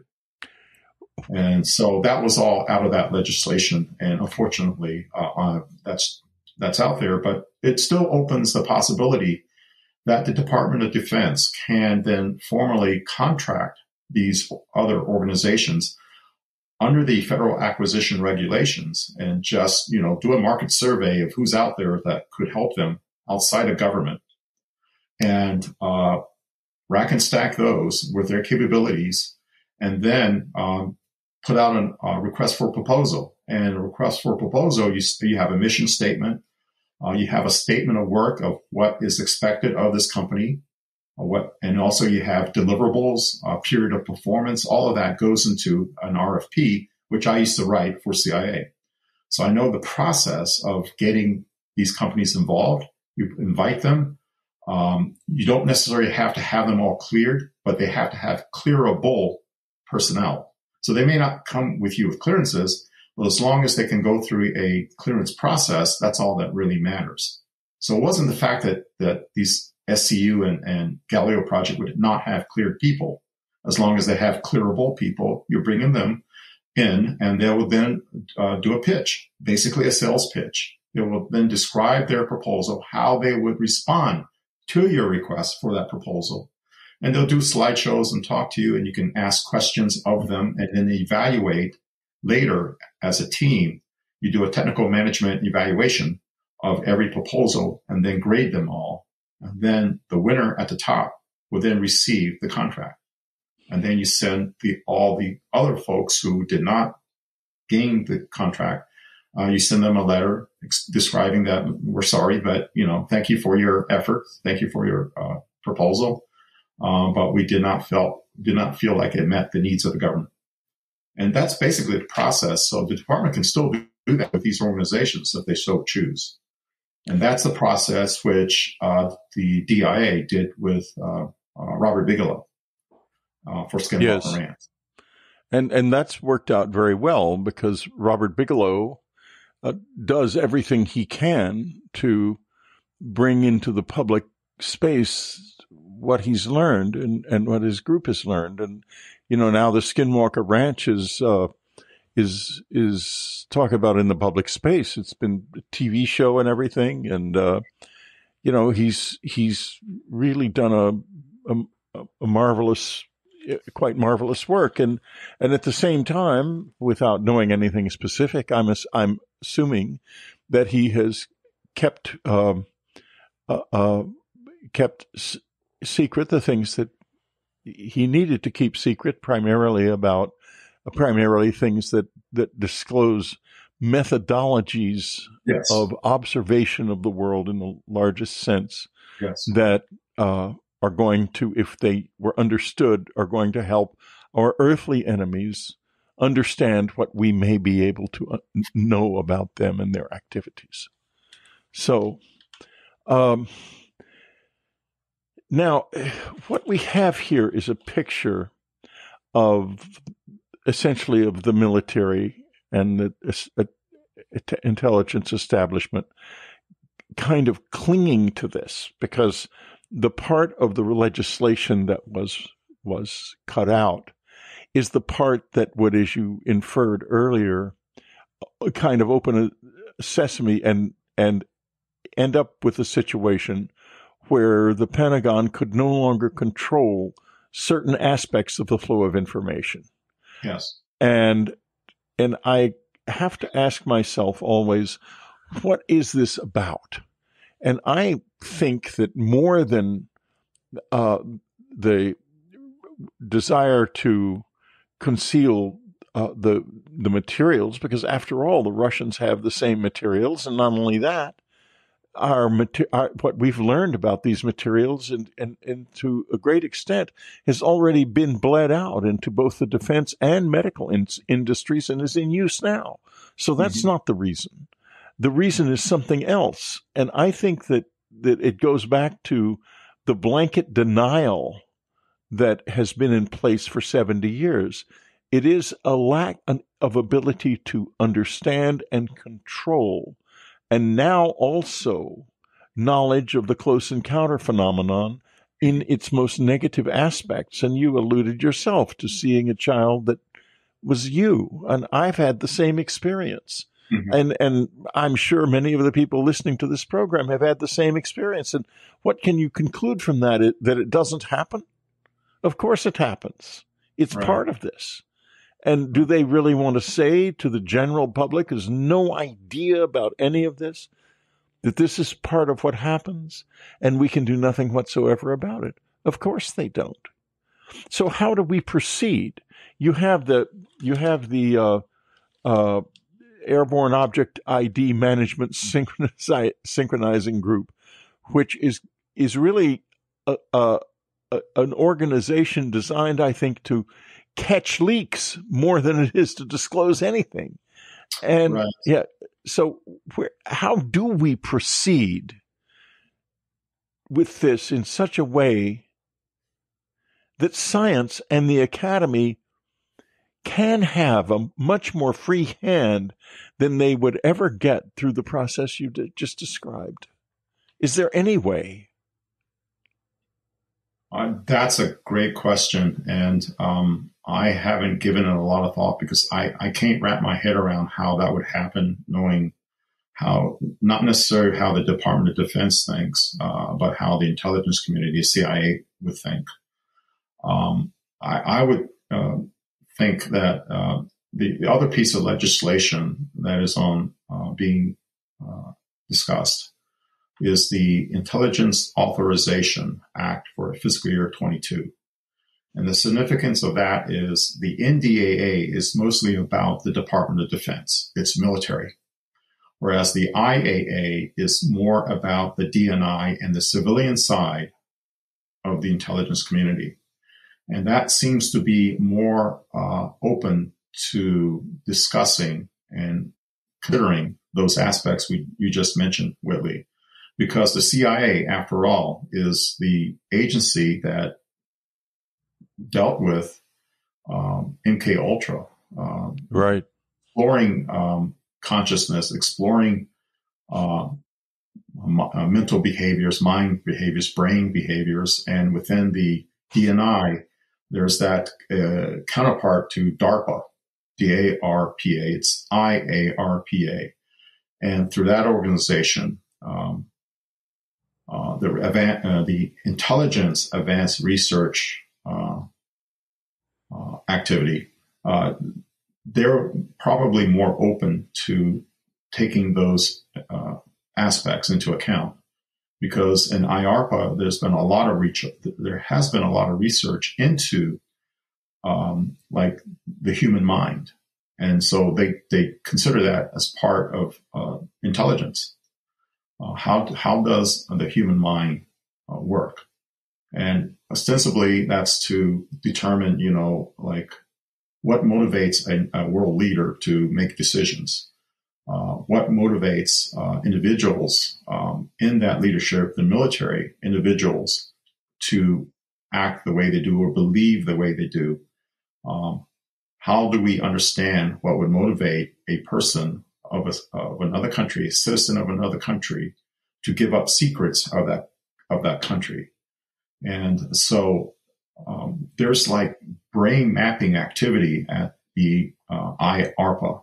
And so that was all out of that legislation. And unfortunately, that's out there, but it still opens the possibility that the Department of Defense can then formally contract these other organizations under the federal acquisition regulations and just, do a market survey of who's out there that could help them outside of government and rack and stack those with their capabilities and then put out a request for proposal. And a request for proposal, you have a mission statement. You have a statement of work of what is expected of this company. And also you have deliverables, period of performance. All of that goes into an RFP, which I used to write for CIA. So I know the process of getting these companies involved. You invite them. You don't necessarily have to have them all cleared, but they have to have clearable personnel. So they may not come with you with clearances, but as long as they can go through a clearance process, that's all that really matters. So it wasn't the fact that these SCU and Galileo project would not have cleared people. As long as they have clearable people, you're bringing them in, and they will then do a pitch, basically a sales pitch. They will then describe their proposal, how they would respond to your request for that proposal. And they'll do slideshows and talk to you, and you can ask questions of them and then evaluate later as a team. You do a technical management evaluation of every proposal and then grade them all. And then the winner at the top will then receive the contract. And then you send all the other folks who did not gain the contract, you send them a letter describing that we're sorry, but thank you for your effort, thank you for your proposal, but we did not feel like it met the needs of the government. And that's basically the process. So the department can still do that with these organizations if they so choose. And that's the process which the DIA did with Robert Bigelow for Skinwalker Ranch. And that's worked out very well because Robert Bigelow does everything he can to bring into the public space what he's learned and what his group has learned. And, now the Skinwalker Ranch is talked about in the public space. It's been a TV show and everything. And, he's really done a marvelous, quite marvelous work. And at the same time, without knowing anything specific, I'm assuming that he has kept secret the things that he needed to keep secret, primarily things that disclose methodologies of observation of the world in the largest sense that are going to, if they were understood, are going to help our earthly enemies understand what we may be able to know about them and their activities. So, now, what we have here is a picture of essentially of the military and the intelligence establishment kind of clinging to this, because the part of the legislation that was cut out is the part that would, as you inferred earlier, kind of open a sesame and end up with a situation where the Pentagon could no longer control certain aspects of the flow of information. Yes. And I have to ask myself always, what is this about? And I think that more than the desire to conceal the materials, because after all, the Russians have the same materials, and not only that, what we've learned about these materials and to a great extent has already been bled out into both the defense and medical industries and is in use now. So that's not the reason. The reason is something else. And I think that it goes back to the blanket denial that has been in place for 70 years. It is a lack of ability to understand and control, and now also knowledge of the close encounter phenomenon in its most negative aspects. And you alluded yourself to seeing a child that was you, and I've had the same experience. And I'm sure many of the people listening to this program have had the same experience. And what can you conclude from that? That it doesn't happen? Of course it happens. It's part of this. And do they really want to say to the general public who has no idea about any of this, that this is part of what happens and we can do nothing whatsoever about it? Of course they don't. So how do we proceed? You have the Airborne Object ID Management Synchronizing Group, which is really an organization designed, I think, to catch leaks more than it is to disclose anything. And Right. yeah, so how do we proceed with this in such a way that science and the academy can have a much more free hand than they would ever get through the process you just described? Is there any way? That's a great question. And I haven't given it a lot of thought because I can't wrap my head around how that would happen, knowing how, not necessarily how the Department of Defense thinks, but how the intelligence community, CIA, would think. I would think that the other piece of legislation that is on being discussed is the Intelligence Authorization Act for fiscal year 22. And the significance of that is the NDAA is mostly about the Department of Defense. It's military. Whereas the IAA is more about the DNI and the civilian side of the intelligence community. And that seems to be more open to discussing and considering those aspects you just mentioned, Whitley, because the CIA, after all, is the agency that dealt with MK Ultra, right? Exploring consciousness, exploring mental behaviors, mind behaviors, brain behaviors, and within the DNI, there's that counterpart to DARPA, D-A-R-P-A. It's IARPA, and through that organization, the Intelligence Advanced Research activity, they're probably more open to taking those aspects into account, because in IARPA there has been a lot of research into like the human mind, and so they consider that as part of intelligence. How does the human mind work? And ostensibly that's to determine, like what motivates a world leader to make decisions. What motivates individuals in that leadership, the military individuals, to act the way they do or believe the way they do? How do we understand what would motivate a person of another country, a citizen of another country, to give up secrets of that country? And so there's like brain mapping activity at the IARPA.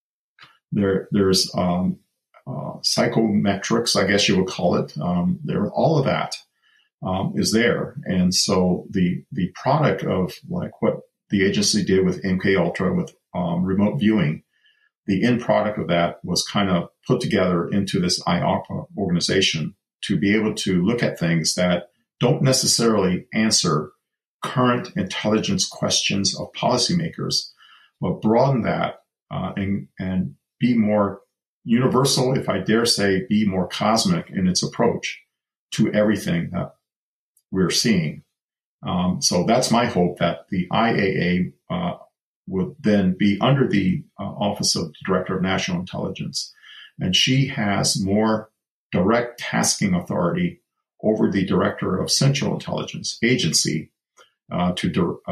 There's psychometrics, I guess you would call it. All of that is there. And so the product of like what the agency did with MK Ultra with remote viewing, the end product of that was kind of put together into this IARPA organization to be able to look at things that don't necessarily answer current intelligence questions of policymakers, but broaden that and be more universal, if I dare say, be more cosmic in its approach to everything that we're seeing. So that's my hope, that the IAA would then be under the Office of the Director of National Intelligence. And she has more direct tasking authority over the Director of Central Intelligence Agency to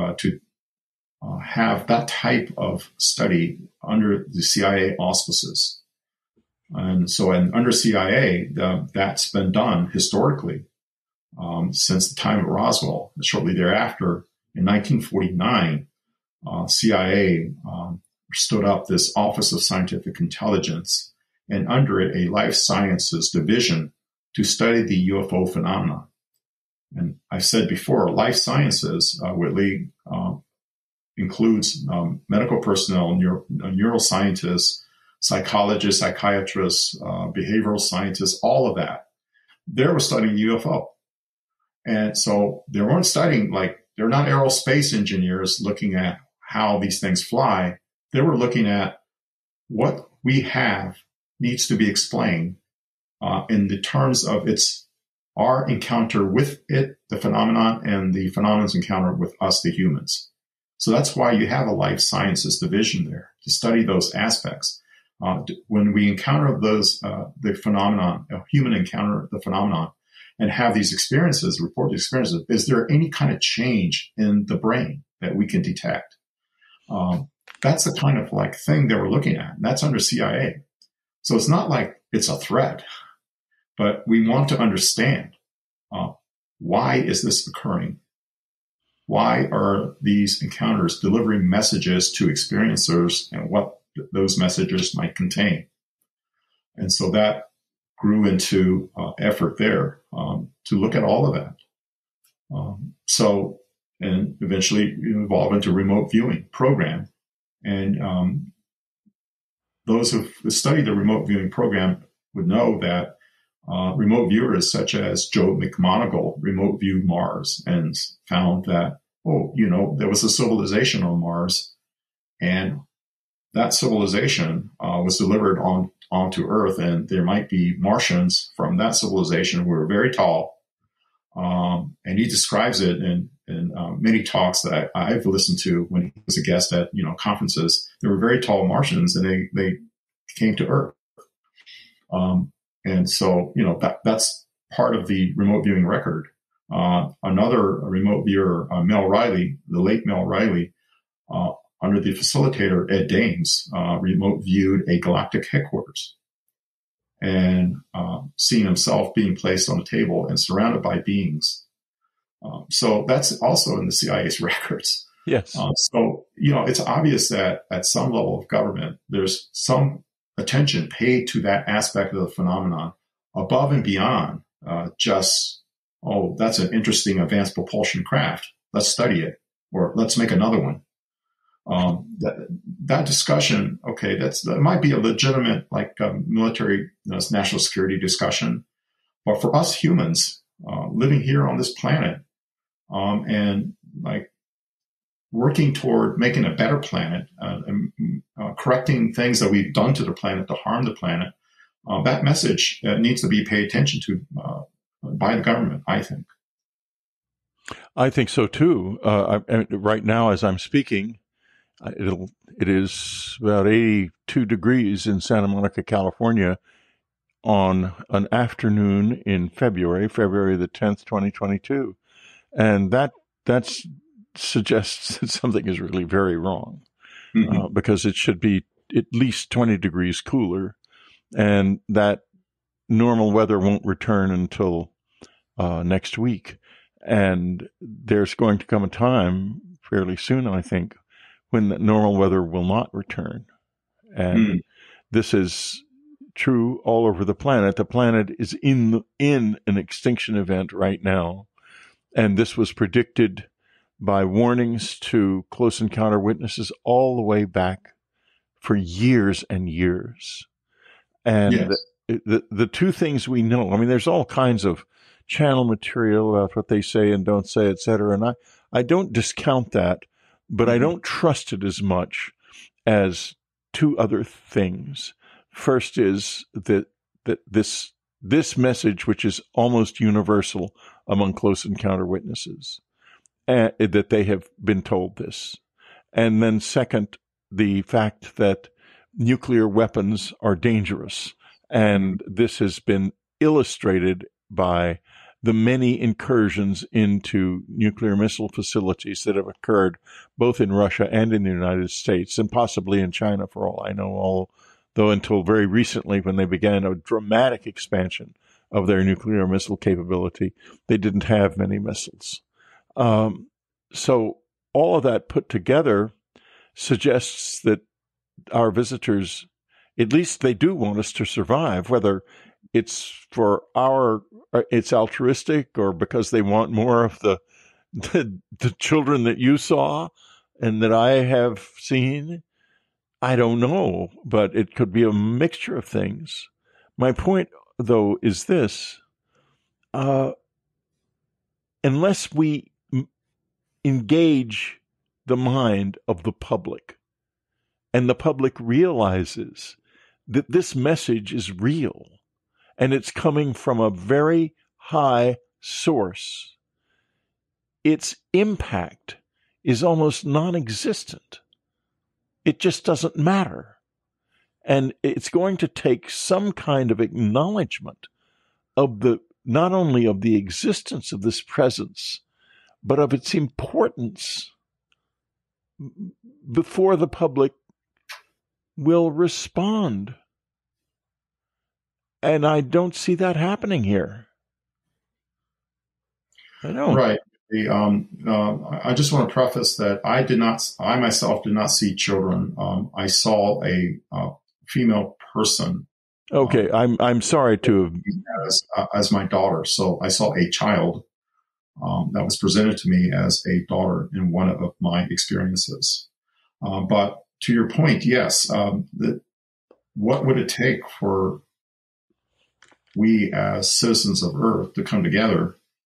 have that type of study under the CIA auspices. And so under CIA, that's been done historically since the time of Roswell. Shortly thereafter, in 1949, CIA stood up this Office of Scientific Intelligence, and under it, a life sciences division to study the UFO phenomena. And I said before, life sciences, Whitley, includes medical personnel, neuroscientists, psychologists, psychiatrists, behavioral scientists, all of that. They were studying UFO. And so they weren't studying like they're not aerospace engineers looking at how these things fly. They were looking at what we have needs to be explained in the terms of our encounter with it, the phenomenon, and the phenomenon's encounter with us, the humans. So that's why you have a life sciences division there to study those aspects. When we encounter the phenomenon, a human encounter the phenomenon, and have these experiences, report the experiences, is there any kind of change in the brain that we can detect? That's the kind of like thing that we're looking at. And that's under CIA. So it's not like it's a threat, but we want to understand why is this occurring? Why are these encounters delivering messages to experiencers and what those messages might contain? And so that grew into effort there to look at all of that. And eventually evolved into a remote viewing program. And those who've studied the remote viewing program would know that remote viewers such as Joe McMoneagle remote viewed Mars and found that, there was a civilization on Mars, and that civilization was delivered onto Earth, and there might be Martians from that civilization who are very tall. And he describes it in many talks that I've listened to when he was a guest at conferences. They were very tall Martians, and they came to Earth. And so that's part of the remote viewing record. Another remote viewer, Mel Riley, the late Mel Riley, under the facilitator Ed Dames, remote viewed a galactic headquarters and seeing himself being placed on a table and surrounded by beings. So that's also in the CIA's records. Yes. So, it's obvious that at some level of government, there's some attention paid to that aspect of the phenomenon above and beyond that's an interesting advanced propulsion craft. Let's study it, or let's make another one. That discussion, that might be a legitimate, military, national security discussion. But for us humans, living here on this planet, and working toward making a better planet, and correcting things that we've done to the planet to harm the planet, that message needs to be paid attention to by the government, I think. I think so too. Right now, as I'm speaking, it is about 82 degrees in Santa Monica, California, on an afternoon in February the 10th, 2022, and that suggests that something is really very wrong, because it should be at least 20 degrees cooler, and that normal weather won't return until next week. And there's going to come a time fairly soon, I think, when the normal weather will not return. And this is true all over the planet. The planet is in an extinction event right now. And this was predicted by warnings to close encounter witnesses all the way back for years and years. And yes. The two things we know, there's all kinds of channel material about what they say and don't say, et cetera. And I don't discount that, but I don't trust it as much as two other things. First is that this message, which is almost universal among close encounter witnesses, that they have been told this. And then second, the fact that nuclear weapons are dangerous. And this has been illustrated by the many incursions into nuclear missile facilities that have occurred both in Russia and in the United States, and possibly in China for all I know, although until very recently, when they began a dramatic expansion of their nuclear missile capability, they didn't have many missiles. So all of that put together suggests that our visitors, at least they do want us to survive, whether it's it's altruistic or because they want more of the children that you saw and that I have seen. I don't know, but it could be a mixture of things. My point, though, is this. Unless we engage the mind of the public, and the public realizes that this message is real and it's coming from a very high source, its impact is almost non-existent. It just doesn't matter. And it's going to take some kind of acknowledgement of not only of the existence of this presence, but of its importance before the public will respond. And I don't see that happening here. I don't. Right. I just want to preface that I myself did not see children. I saw a female person. Okay, I'm sorry to as my daughter. So I saw a child that was presented to me as a daughter in one of my experiences. But to your point, yes, what would it take for we as citizens of Earth to come together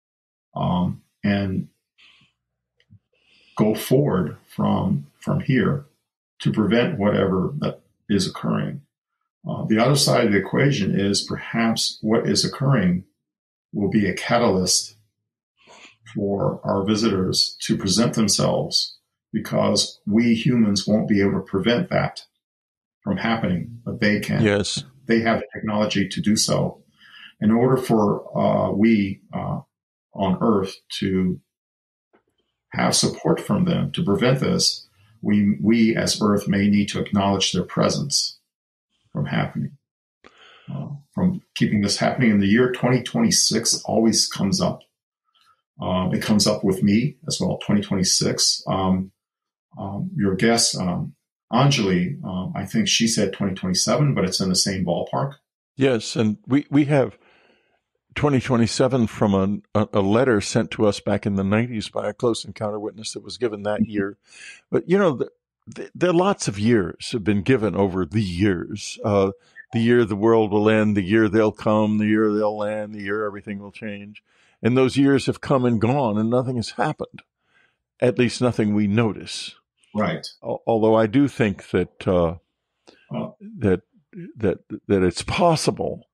and go forward from here to prevent whatever that is occurring? The other side of the equation is perhaps what is occurring will be a catalyst for our visitors to present themselves, because we humans won't be able to prevent that from happening, but they can. Yes. They have the technology to do so. In order for we on Earth to have support from them to prevent this, we as Earth may need to acknowledge their presence from happening, from keeping this happening. In the year 2026 always comes up. It comes up with me as well, 2026. Your guest, Anjali, I think she said 2027, but it's in the same ballpark. Yes, and we have 2027 from a letter sent to us back in the 90s by a close encounter witness that was given that year. But, there are lots of years have been given over the years. The year the world will end, the year they'll come, the year they'll land, the year everything will change. And those years have come and gone, and nothing has happened. At least nothing we notice. Right. Although I do think that that it's possible.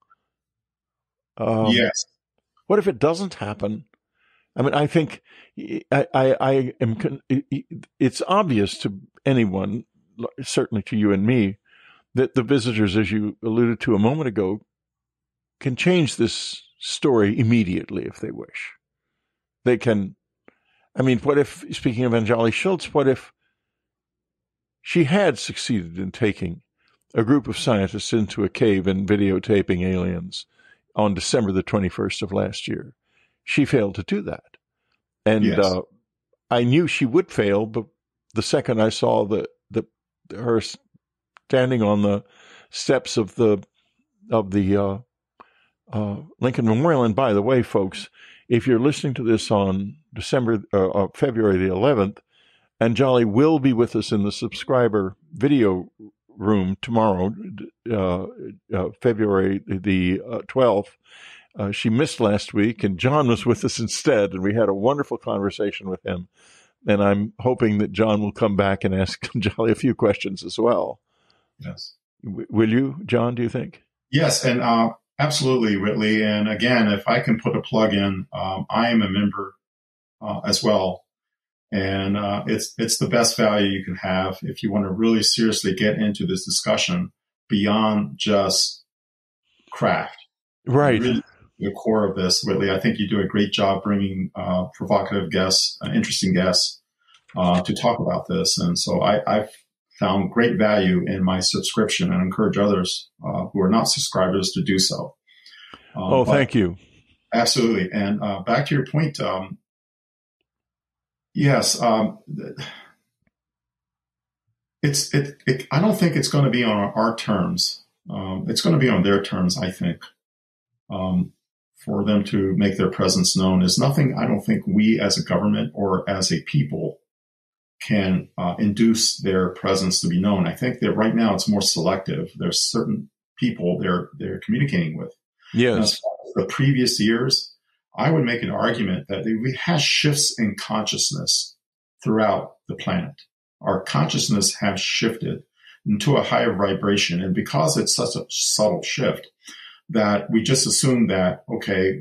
Yes. What if it doesn't happen? I mean, I think I am. It's obvious to anyone, certainly to you and me, that the visitors, as you alluded to a moment ago, can change this story immediately if they wish. They can. I mean, what if, speaking of Anjali Schultz, what if she had succeeded in taking a group of scientists into a cave and videotaping aliens on December the 21st of last year? She failed to do that. And yes. I knew she would fail, but the second I saw her standing on the steps of the Lincoln Memorial, and by the way, folks, if you're listening to this on February the 11th, Anjali will be with us in the subscriber video room tomorrow, February the 12th. She missed last week, and John was with us instead, and we had a wonderful conversation with him. And I'm hoping that John will come back and ask Anjali a few questions as well. Yes. Will you, John, do you think? Yes, and absolutely, Whitley. And again, if I can put a plug in, I am a member as well. And it's the best value you can have if you want to really seriously get into this discussion beyond just craft. Right. Really the core of this, Whitley. I think you do a great job bringing provocative guests, interesting guests to talk about this. And so I've found great value in my subscription and encourage others who are not subscribers to do so. Thank you. Absolutely. And back to your point, yes, I don't think it's going to be on our terms. It's going to be on their terms, I think, for them to make their presence known. Is nothing I don't think we as a government or as a people can induce their presence to be known. I think that right now it's more selective. There's certain people they're communicating with. Yes. And as far as the previous years, I would make an argument that we had shifts in consciousness throughout the planet. Our consciousness has shifted into a higher vibration. And because it's such a subtle shift that we just assume that, okay,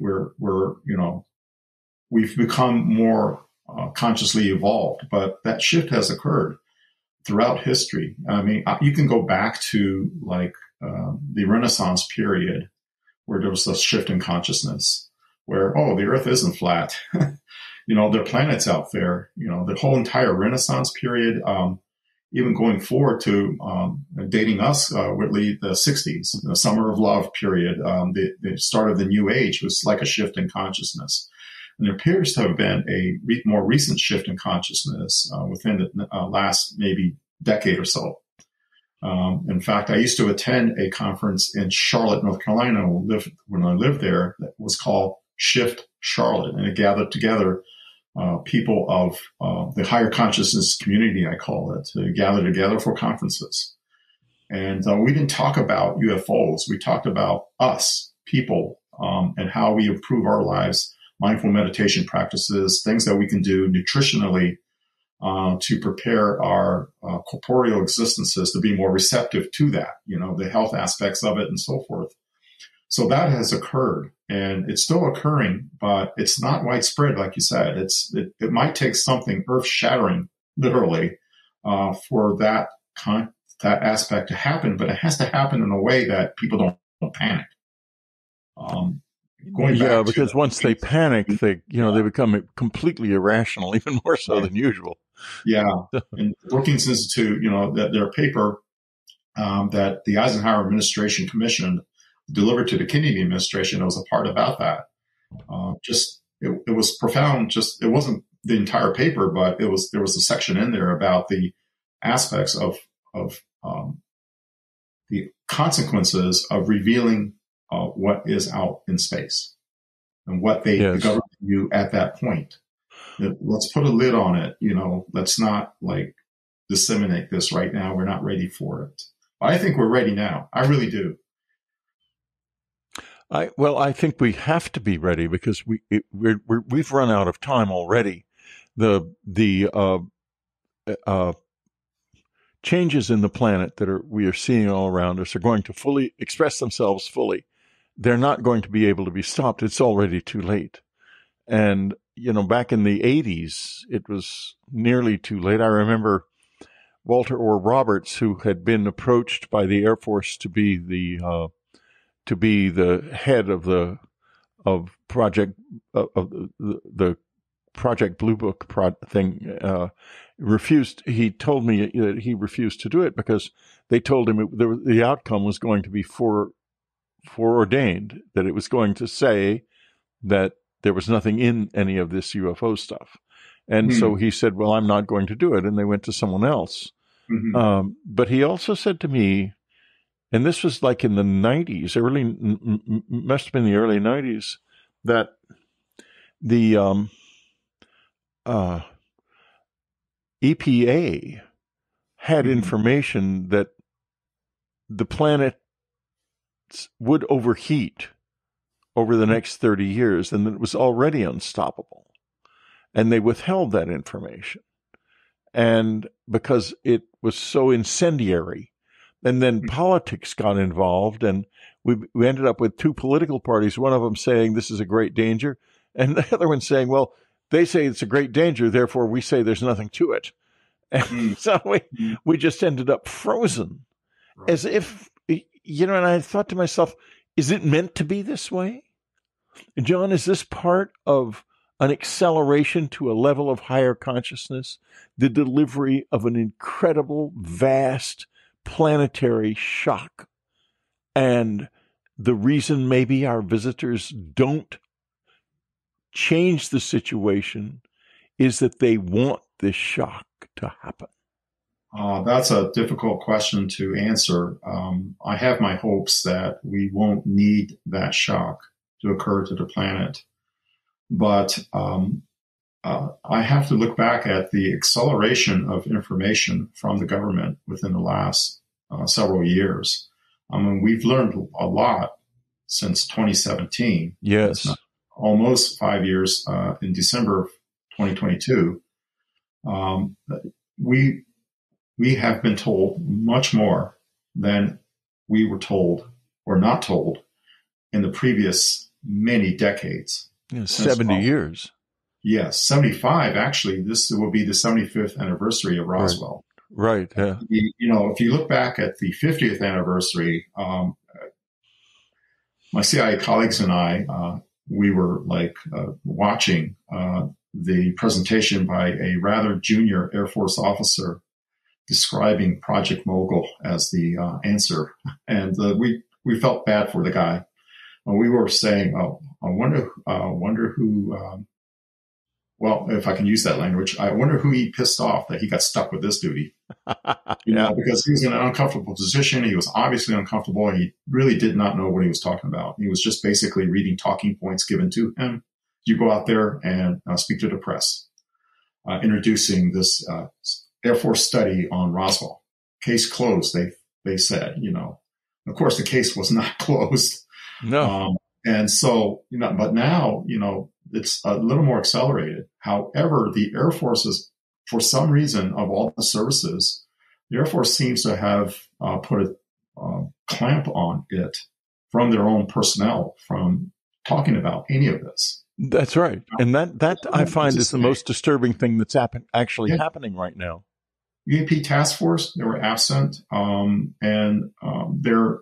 we've become more consciously evolved, but that shift has occurred throughout history. I mean, you can go back to the Renaissance period where there was a shift in consciousness where, oh, the earth isn't flat. There are planets out there, the whole entire Renaissance period, even going forward to dating us, Whitley, the 60s, the summer of love period, the start of the new age was like a shift in consciousness. And there appears to have been a more recent shift in consciousness within the last maybe decade or so. In fact, I used to attend a conference in Charlotte, North Carolina, when I lived there, that was called Shift Charlotte, and it gathered together people of the higher consciousness community, I call it, to gather together for conferences. And we didn't talk about UFOs. We talked about us, people, and how we improve our lives, mindful meditation practices, things that we can do nutritionally to prepare our corporeal existences to be more receptive to that, the health aspects of it and so forth. So that has occurred, and it's still occurring, but it's not widespread, like you said. It might take something earth-shattering, literally, for that aspect to happen, but it has to happen in a way that people don't panic. Because once they panic, they become completely irrational, even more so than usual. Yeah, and Brookings Institute, that their paper that the Eisenhower administration commissioned, delivered to the Kennedy administration, it was a part about that. It was profound. It wasn't the entire paper, but there was a section in there about the aspects of the consequences of revealing what is out in space and what the government knew at that point. Let's put a lid on it. Let's not disseminate this right now. We're not ready for it. I think we're ready now. I really do. I think we have to be ready because we've run out of time already. The changes in the planet that we are seeing all around us are going to fully express themselves fully. They're not going to be able to be stopped. It's already too late. And back in the 80s, it was nearly too late. I remember Walter Orr Roberts, who had been approached by the Air Force to be the head of the Project Blue Book thing, refused. He told me that he refused to do it because they told him the outcome was going to be foreordained, that it was going to say that there was nothing in any of this UFO stuff. And so he said, well, I'm not going to do it. And they went to someone else. Mm-hmm. But he also said to me, and this was like in the 90s, must have been the early 90s, that the EPA had information that the planet would overheat over the next 30 years and that it was already unstoppable. And they withheld that information. And because it was so incendiary, and then politics got involved, and we ended up with two political parties, one of them saying this is a great danger, and the other one saying, well, they say it's a great danger, therefore we say there's nothing to it. And so we just ended up frozen, as if, and I thought to myself, is it meant to be this way? John, is this part of an acceleration to a level of higher consciousness, the delivery of an incredible, vast, planetary shock? And the reason maybe our visitors don't change the situation is that they want this shock to happen. That's a difficult question to answer. I have my hopes that we won't need that shock to occur to the planet. But I have to look back at the acceleration of information from the government within the last several years. I mean, we've learned a lot since 2017. Yes. Almost 5 years in December of 2022. Um, we have been told much more than we were told or not told in the previous many decades. Yeah, 70 years. Yes, 75. Actually, this will be the 75th anniversary of Roswell. Right. Yeah. If you look back at the 50th anniversary, my CIA colleagues and I, we were watching the presentation by a rather junior Air Force officer describing Project Mogul as the answer, and we felt bad for the guy. We were saying, "Oh, I wonder who." Well, if I can use that language, I wonder who he pissed off that he got stuck with this duty. Because he was in an uncomfortable position. He was obviously uncomfortable, and he really did not know what he was talking about. He was just basically reading talking points given to him. You go out there and speak to the press, introducing this Air Force study on Roswell. Case closed, they said. Of course, the case was not closed. No. And so, but now, it's a little more accelerated. However, the Air Force is, for some reason, of all the services, the Air Force seems to have put a clamp on it from their own personnel from talking about any of this. That's right. And that I find is the most disturbing thing that's actually happening right now. UAP Task Force, they were absent, and they're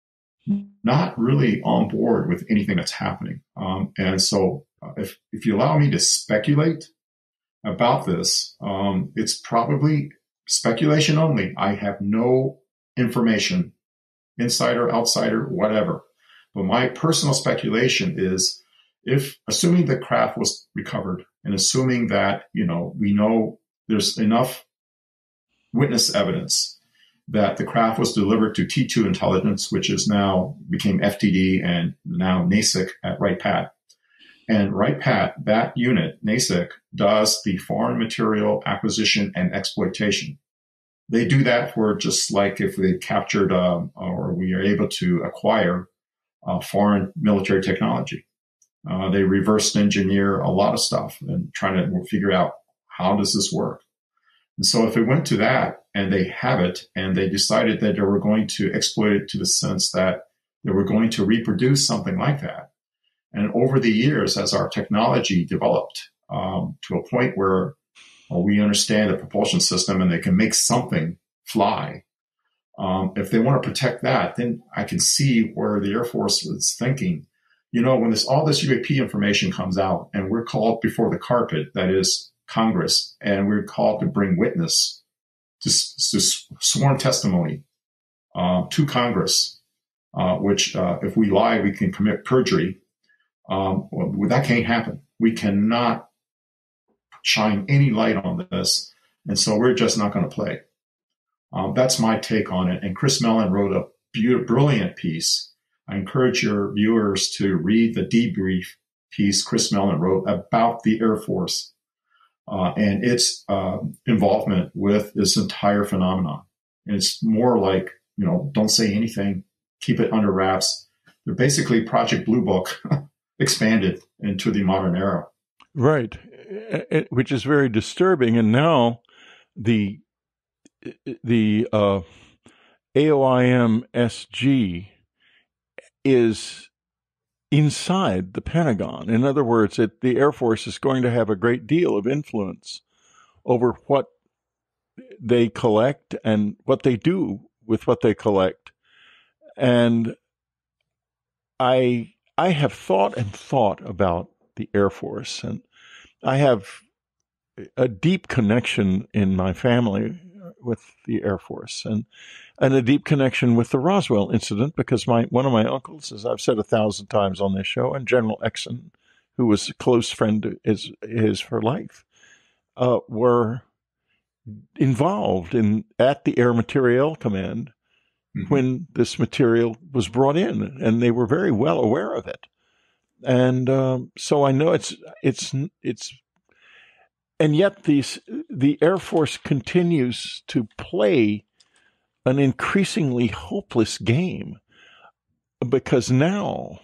not really on board with anything that's happening. And so if you allow me to speculate about this, it's probably speculation only. I have no information, insider, outsider, whatever. But my personal speculation is, assuming the craft was recovered and assuming that, we know there's enough witness evidence that the craft was delivered to T2 Intelligence, which is now became FTD and now NASIC at Wright-Patt. And Wright-Patt, that unit, NASIC, does the foreign material acquisition and exploitation. They do that for just like if they captured or we are able to acquire foreign military technology. They reverse engineer a lot of stuff and trying to figure out how does this work. And so if it went to that and they have it and they decided that they were going to exploit it to the sense that they were going to reproduce something like that. And over the years, as our technology developed to a point where we understand the propulsion system and they can make something fly, if they want to protect that, then I can see where the Air Force was thinking, when all this UAP information comes out and we're called before the carpet, that is Congress, and we're called to bring witness to sworn testimony to Congress, which if we lie, we can commit perjury. That can't happen. We cannot shine any light on this, and so we're just not going to play. That's my take on it. And Chris Mellon wrote a brilliant piece. I encourage your viewers to read the debrief piece Chris Mellon wrote about the Air Force and its involvement with this entire phenomenon. And it's more like, don't say anything, keep it under wraps. They're basically Project Blue Book expanded into the modern era. Right, which is very disturbing. And now the AOIM SG is inside the Pentagon. In other words, the Air Force is going to have a great deal of influence over what they collect and what they do with what they collect. And I have thought about the Air Force, and I have a deep connection in my family with the Air Force and a deep connection with the Roswell incident because one of my uncles, as I've said 1,000 times on this show, and General Exon, who was a close friend of his for life, were involved at the Air Materiel Command when this material was brought in, and they were very well aware of it. And so I know it's and yet the Air Force continues to play an increasingly hopeless game because now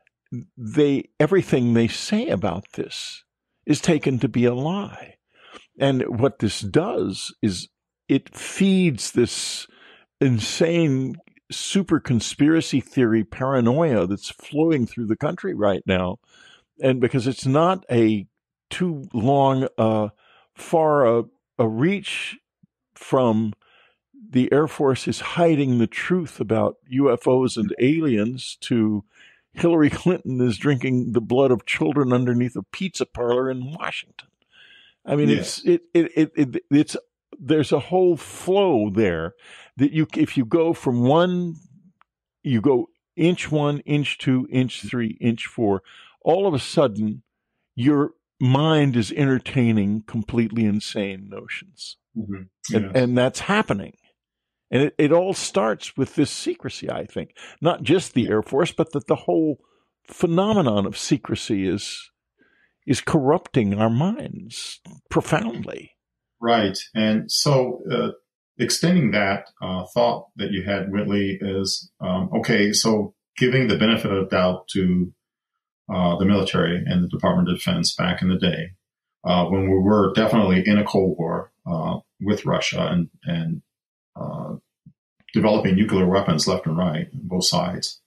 everything they say about this is taken to be a lie. And what this does is it feeds this insane super conspiracy theory paranoia that's flowing through the country right now. And because it's not a too long, far a reach from the Air Force is hiding the truth about UFOs and aliens to Hillary Clinton is drinking the blood of children underneath a pizza parlor in Washington. I mean, Yes. it's there's a whole flow there that if you go from one, you go inch 1, inch 2, inch 3, inch 4, all of a sudden your mind is entertaining completely insane notions. Mm-hmm. Yes. And that's happening. And it all starts with this secrecy, I think. Not just the Air Force, but that the whole phenomenon of secrecy is corrupting our minds profoundly. Right. And so extending that thought that you had, Whitley, is, okay, so giving the benefit of the doubt to the military and the Department of Defense back in the day, when we were definitely in a Cold War with Russia and developing nuclear weapons left and right, both sides,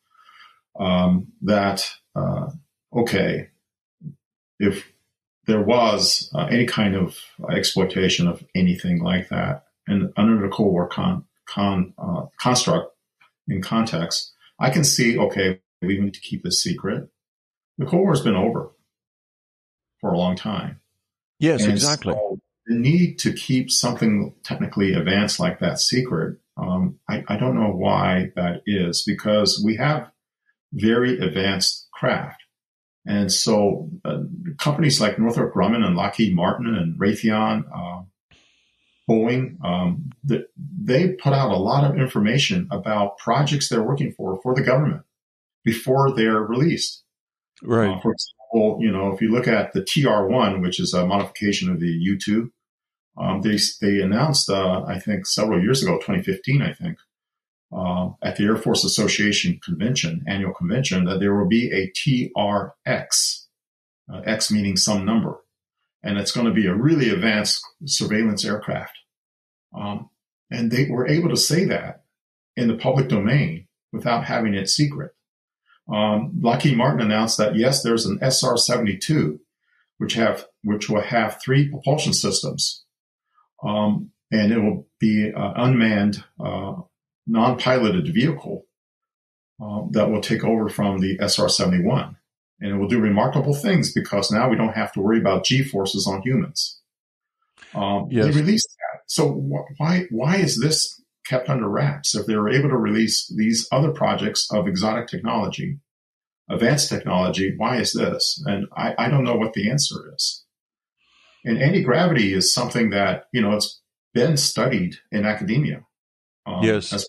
okay, if there was any kind of exploitation of anything like that, and under the Cold War construct in context, I can see, okay, we need to keep this secret. The Cold War has been over for a long time. Yes, and exactly. So the need to keep something technically advanced like that secret, I don't know why that is, because we have very advanced craft. And so companies like Northrop Grumman and Lockheed Martin and Raytheon, Boeing, they put out a lot of information about projects they're working for the government before they're released. Right. For example, if you look at the TR-1, which is a modification of the U-2, they announced, I think several years ago, 2015, I think, at the Air Force Association convention, annual convention, that there will be a TRX, X meaning some number, and it's going to be a really advanced surveillance aircraft. And they were able to say that in the public domain without having it secret. Lockheed Martin announced that, yes, there's an SR-72, which will have 3 propulsion systems, and it will be an unmanned, non-piloted vehicle that will take over from the SR-71. And it will do remarkable things because now we don't have to worry about G-forces on humans. Yes. They released that. So why is this kept under wraps? If they were able to release these other projects of exotic technology, advanced technology, why is this? And I don't know what the answer is. And anti-gravity is something that, it's been studied in academia. Yes.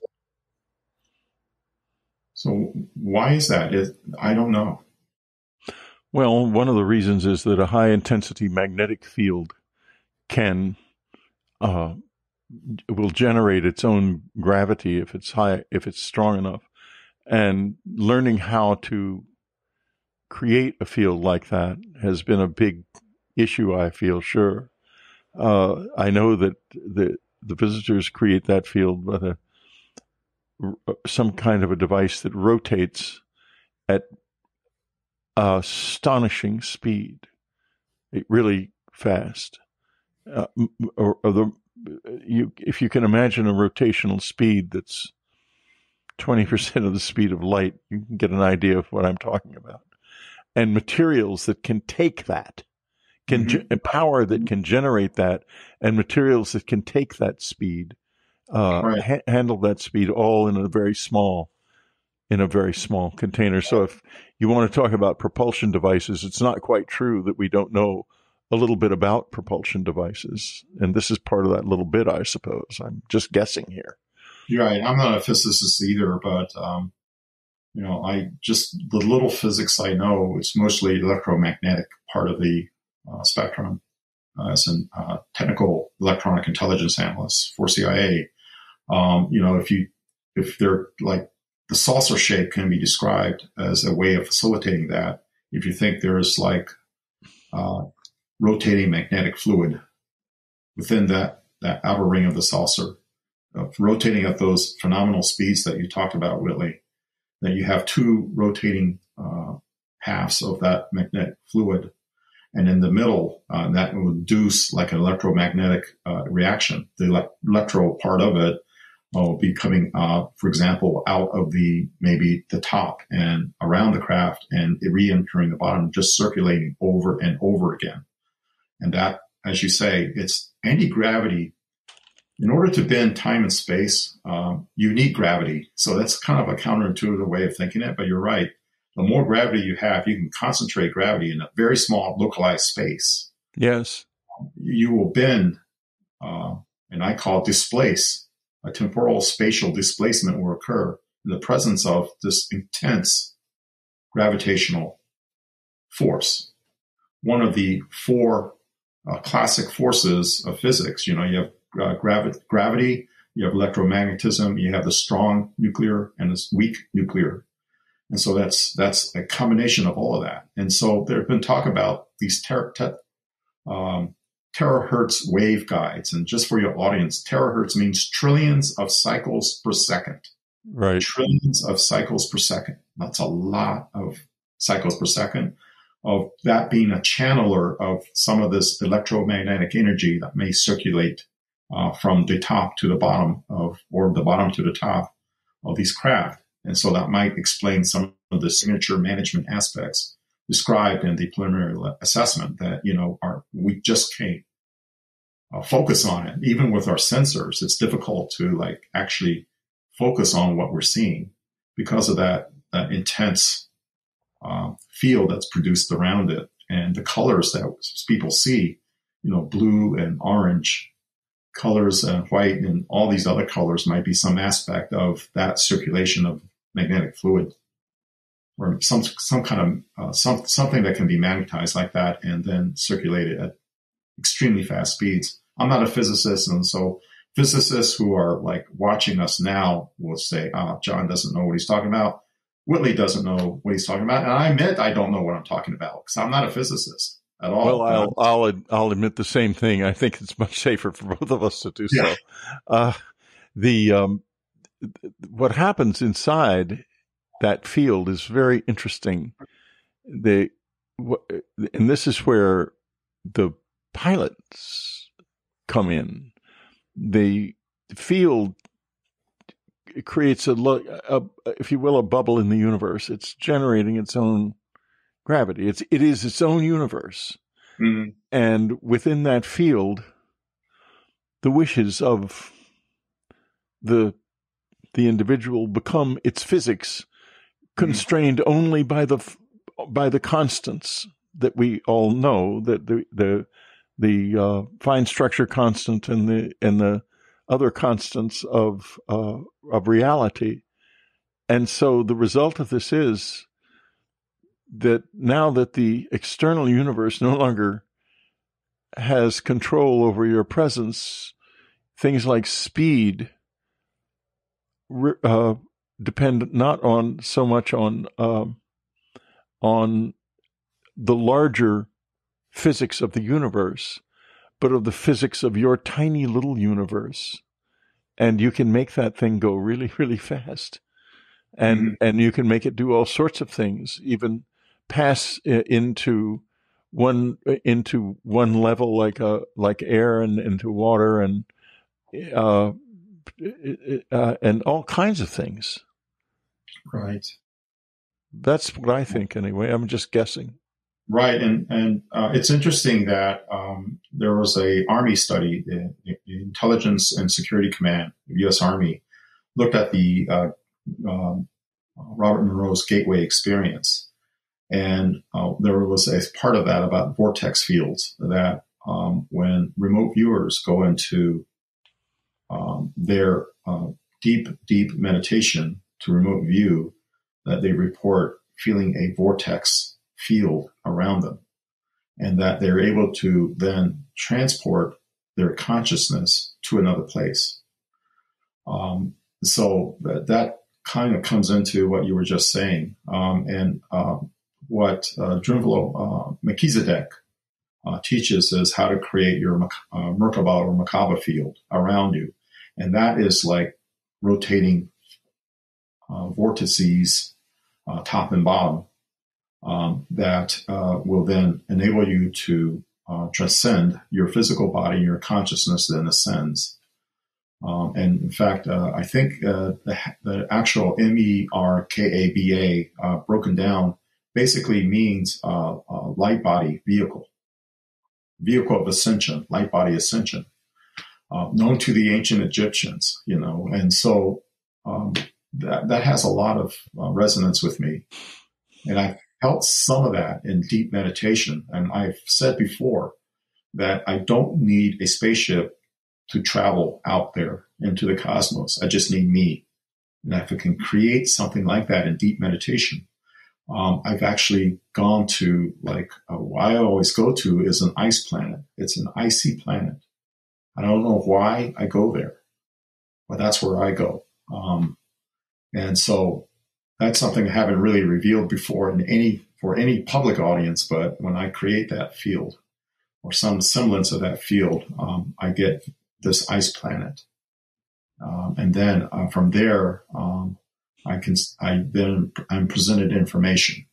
So why is that? I don't know. Well, one of the reasons is that a high-intensity magnetic field will generate its own gravity if it's strong enough. And learning how to create a field like that has been a big issue, I feel sure. I know that the visitors create that field with some kind of a device that rotates at astonishing speed, really fast. If you can imagine a rotational speed that's 20% of the speed of light, you can get an idea of what I'm talking about. And materials that can take that, power that can generate that, and materials that can take that speed, handle that speed all in a very small container. So if you want to talk about propulsion devices, it's not quite true that we don't know a little bit about propulsion devices. And this is part of that little bit, I suppose. I'm just guessing here. You're right. I'm not a physicist either, but, the little physics I know, it's mostly electromagnetic part of the spectrum as a technical electronic intelligence analyst for CIA. If they're like, the saucer shape can be described as a way of facilitating that. If you think there's like rotating magnetic fluid within that outer ring of the saucer, rotating at those phenomenal speeds that you talked about, Whitley, that you have two rotating halves of that magnetic fluid. And in the middle, that will induce like an electromagnetic reaction. The electro part of it will be coming, for example, out of maybe the top and around the craft and re-entering the bottom, just circulating over and over again. And that, as you say, it's anti-gravity. In order to bend time and space, you need gravity. So that's kind of a counterintuitive way of thinking it, but you're right. The more gravity you have, you can concentrate gravity in a very small localized space. Yes. You will bend, and I call it displace. A temporal spatial displacement will occur in the presence of this intense gravitational force. One of the four classic forces of physics. You have gravity, you have electromagnetism, you have the strong nuclear and this weak nuclear. And so that's a combination of all of that. And so there have been talk about these terahertz waveguides. And just for your audience, terahertz means trillions of cycles per second. Right. Trillions of cycles per second. That's a lot of cycles per second, of that being a channeler of some of this electromagnetic energy that may circulate from the top to the bottom or the bottom to the top of these craft. And so that might explain some of the signature management aspects described in the preliminary assessment that, we just can't focus on it. Even with our sensors, it's difficult to actually focus on what we're seeing because of that intense field that's produced around it. And the colors that people see, blue and orange colors and white and all these other colors might be some aspect of that circulation of magnetic fluid, or some kind of something that can be magnetized like that and then circulated at extremely fast speeds. I'm not a physicist, and so physicists who are watching us now will say, John doesn't know what he's talking about. Whitley doesn't know what he's talking about, and I admit I don't know what I'm talking about because I'm not a phicist at all. Well, I'll admit the same thing. I think it's much safer for both of us to do so. What happens inside that field is very interesting. And this is where the pilots come in. The field creates if you will, a bubble in the universe. It's generating its own gravity. It is its own universe. Mm-hmm. And within that field, the wishes of the individual become its physics, constrained only by the constants that we all know, that the fine structure constant and the other constants of reality. And so the result of this is that now that the external universe no longer has control over your presence, things like speed depend not on so much on the larger physics of the universe, but of the physics of your tiny little universe. And you can make that thing go really, really fast. And you can make it do all sorts of things, even pass into one level like air and into water and all kinds of things. Right. That's what I think anyway. I'm just guessing. Right. And it's interesting that there was a Army study, the Intelligence and Security Command, the U.S. Army, looked at the Robert Monroe's Gateway experience. And there was a part of that about vortex fields that when remote viewers go into their deep meditation to remote view, that they report feeling a vortex field around them, and that they're able to then transport their consciousness to another place. So that kind of comes into what you were just saying, and what Drunvalo Melchizedek teaches is how to create your Merkaba or Merkaba field around you. And that is like rotating vortices, top and bottom, that will then enable you to transcend your physical body. Your consciousness then ascends. And in fact, I think the actual MERKABA broken down basically means light body vehicle of ascension, light body ascension, known to the ancient Egyptians, and so that has a lot of resonance with me. And I felt some of that in deep meditation. And I've said before that I don't need a spaceship to travel out there into the cosmos. I just need me. And if I can create something like that in deep meditation, I've actually gone to what I always go to is an ice planet. It's an icy planet. I don't know why I go there, but that's where I go. And so that's something I haven't really revealed before for any public audience. But when I create that field or some semblance of that field, I get this ice planet. And then from there, I'm presented information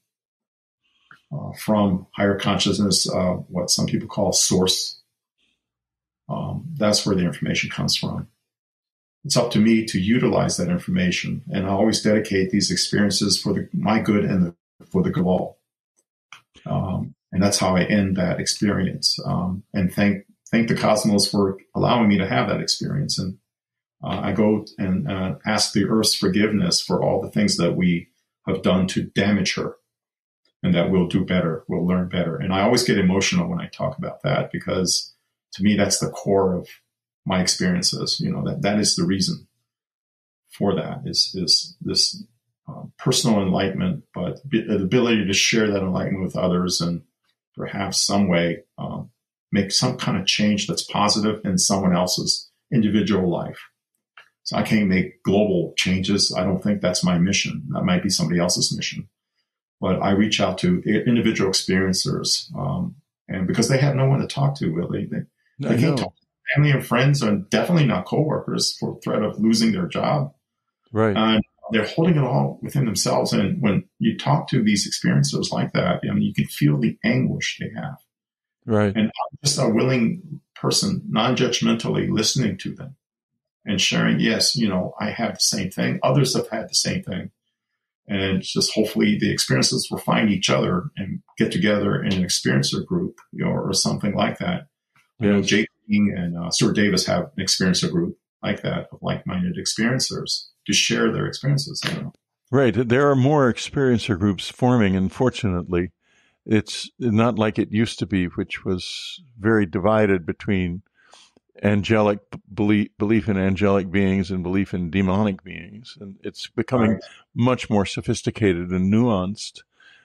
from higher consciousness, what some people call source. That's where the information comes from. It's up to me to utilize that information, and I always dedicate these experiences for my good and for the good of all. And that's how I end that experience. And thank the cosmos for allowing me to have that experience. And I go and ask the Earth's forgiveness for all the things that we have done to damage her, and that we'll do better, we'll learn better. And I always get emotional when I talk about that, because to me, that's the core of my experiences. That is the reason for that is this personal enlightenment, but the ability to share that enlightenment with others and perhaps some way make some kind of change that's positive in someone else's individual life. So I can't make global changes. I don't think that's my mission. That might be somebody else's mission. But I reach out to individual experiencers, and because they have no one to talk to, really. They can't talk to family and friends, and definitely not coworkers, for threat of losing their job. Right. And they're holding it all within themselves. And when you talk to these experiencers like that, you can feel the anguish they have. Right. And I'm just a willing person, non-judgmentally listening to them and sharing, yes, I have the same thing. Others have had the same thing. And it's just hopefully the experiences will find each other and get together in an experiencer group, or something like that. Yes. Jay King and Stuart Davis have an experiencer group like that, of like-minded experiencers to share their experiences. Right. There are more experiencer groups forming, and fortunately, it's not like it used to be, which was very divided between angelic belief in angelic beings and belief in demonic beings. And it's becoming much more sophisticated and nuanced.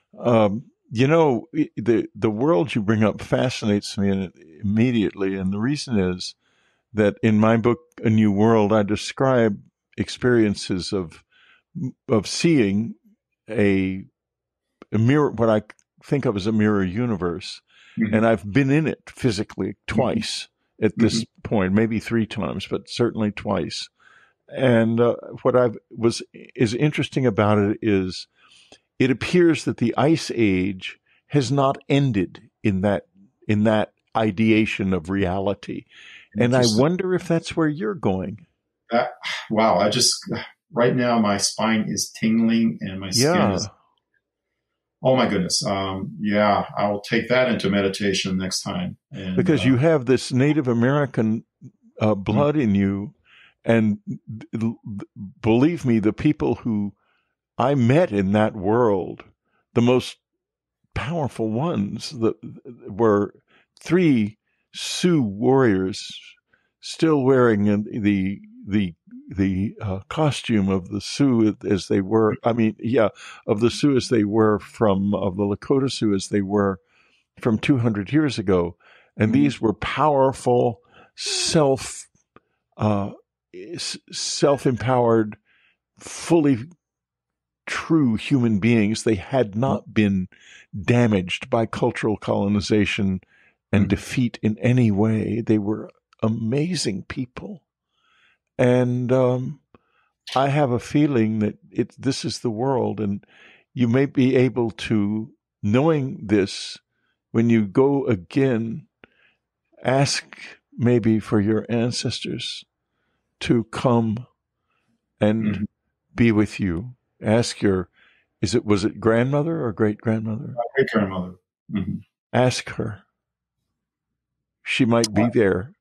The world you bring up fascinates me immediately. And the reason is that in my book, A New World, I describe experiences of seeing a mirror, what I think of as a mirror universe. Mm-hmm. And I've been in it physically twice at this point, maybe 3 times, but certainly twice. And what is interesting about it is it appears that the Ice Age has not ended in that ideation of reality. And I wonder if that's where you're going. Wow. Right now my spine is tingling and my skin is, oh my goodness. I'll take that into meditation next time. And, because you have this Native American blood in you. And believe me, the people who I met in that world, the most powerful ones, were 3 Sioux warriors still wearing the costume of the Sioux as they were. Of the Sioux as they were of the Lakota Sioux as they were from 200 years ago. And these were powerful, self-empowered, fully true human beings. They had not been damaged by cultural colonization and defeat in any way. They were amazing people. And I have a feeling that this is the world, and you may be able to, knowing this, when you go again, ask maybe for your ancestors to come and be with you. Ask was it grandmother or great-grandmother? Great-grandmother. Mm-hmm. Ask her. She might be there.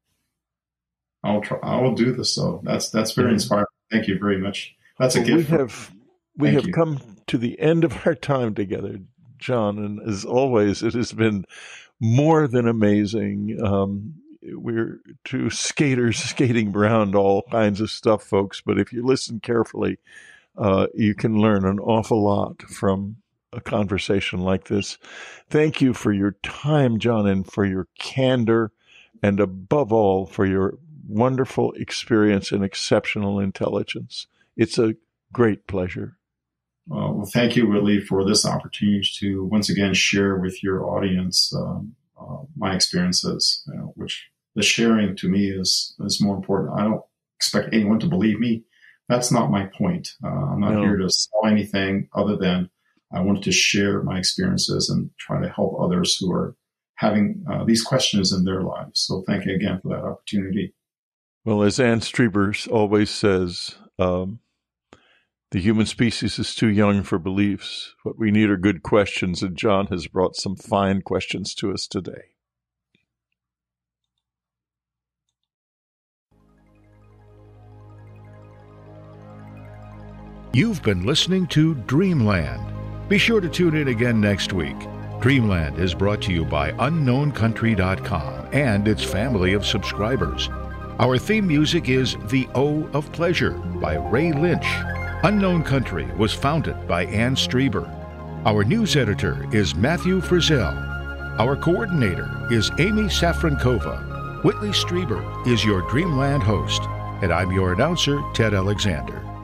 I will do this. So that's very inspiring. Thank you very much. That's a gift. We have come to the end of our time together, John, and as always, it has been more than amazing. We're two skaters skating around all kinds of stuff, folks, but if you listen carefully, you can learn an awful lot from a conversation like this. Thank you for your time, John, and for your candor, and above all, for your wonderful experience and exceptional intelligence. It's a great pleasure. Well, thank you, Whitley, for this opportunity to once again share with your audience my experiences, which the sharing to me is more important. I don't expect anyone to believe me. That's not my point. I'm not here to sell anything other than I wanted to share my experiences and try to help others who are having these questions in their lives. So thank you again for that opportunity. Well, as Ann Strieber always says, the human species is too young for beliefs. What we need are good questions, and John has brought some fine questions to us today. You've been listening to Dreamland. Be sure to tune in again next week. Dreamland is brought to you by UnknownCountry.com and its family of subscribers. Our theme music is The O of Pleasure by Ray Lynch. Unknown Country was founded by Ann Strieber. Our news editor is Matthew Frizzell. Our coordinator is Amy Safrankova. Whitley Strieber is your Dreamland host, and I'm your announcer, Ted Alexander.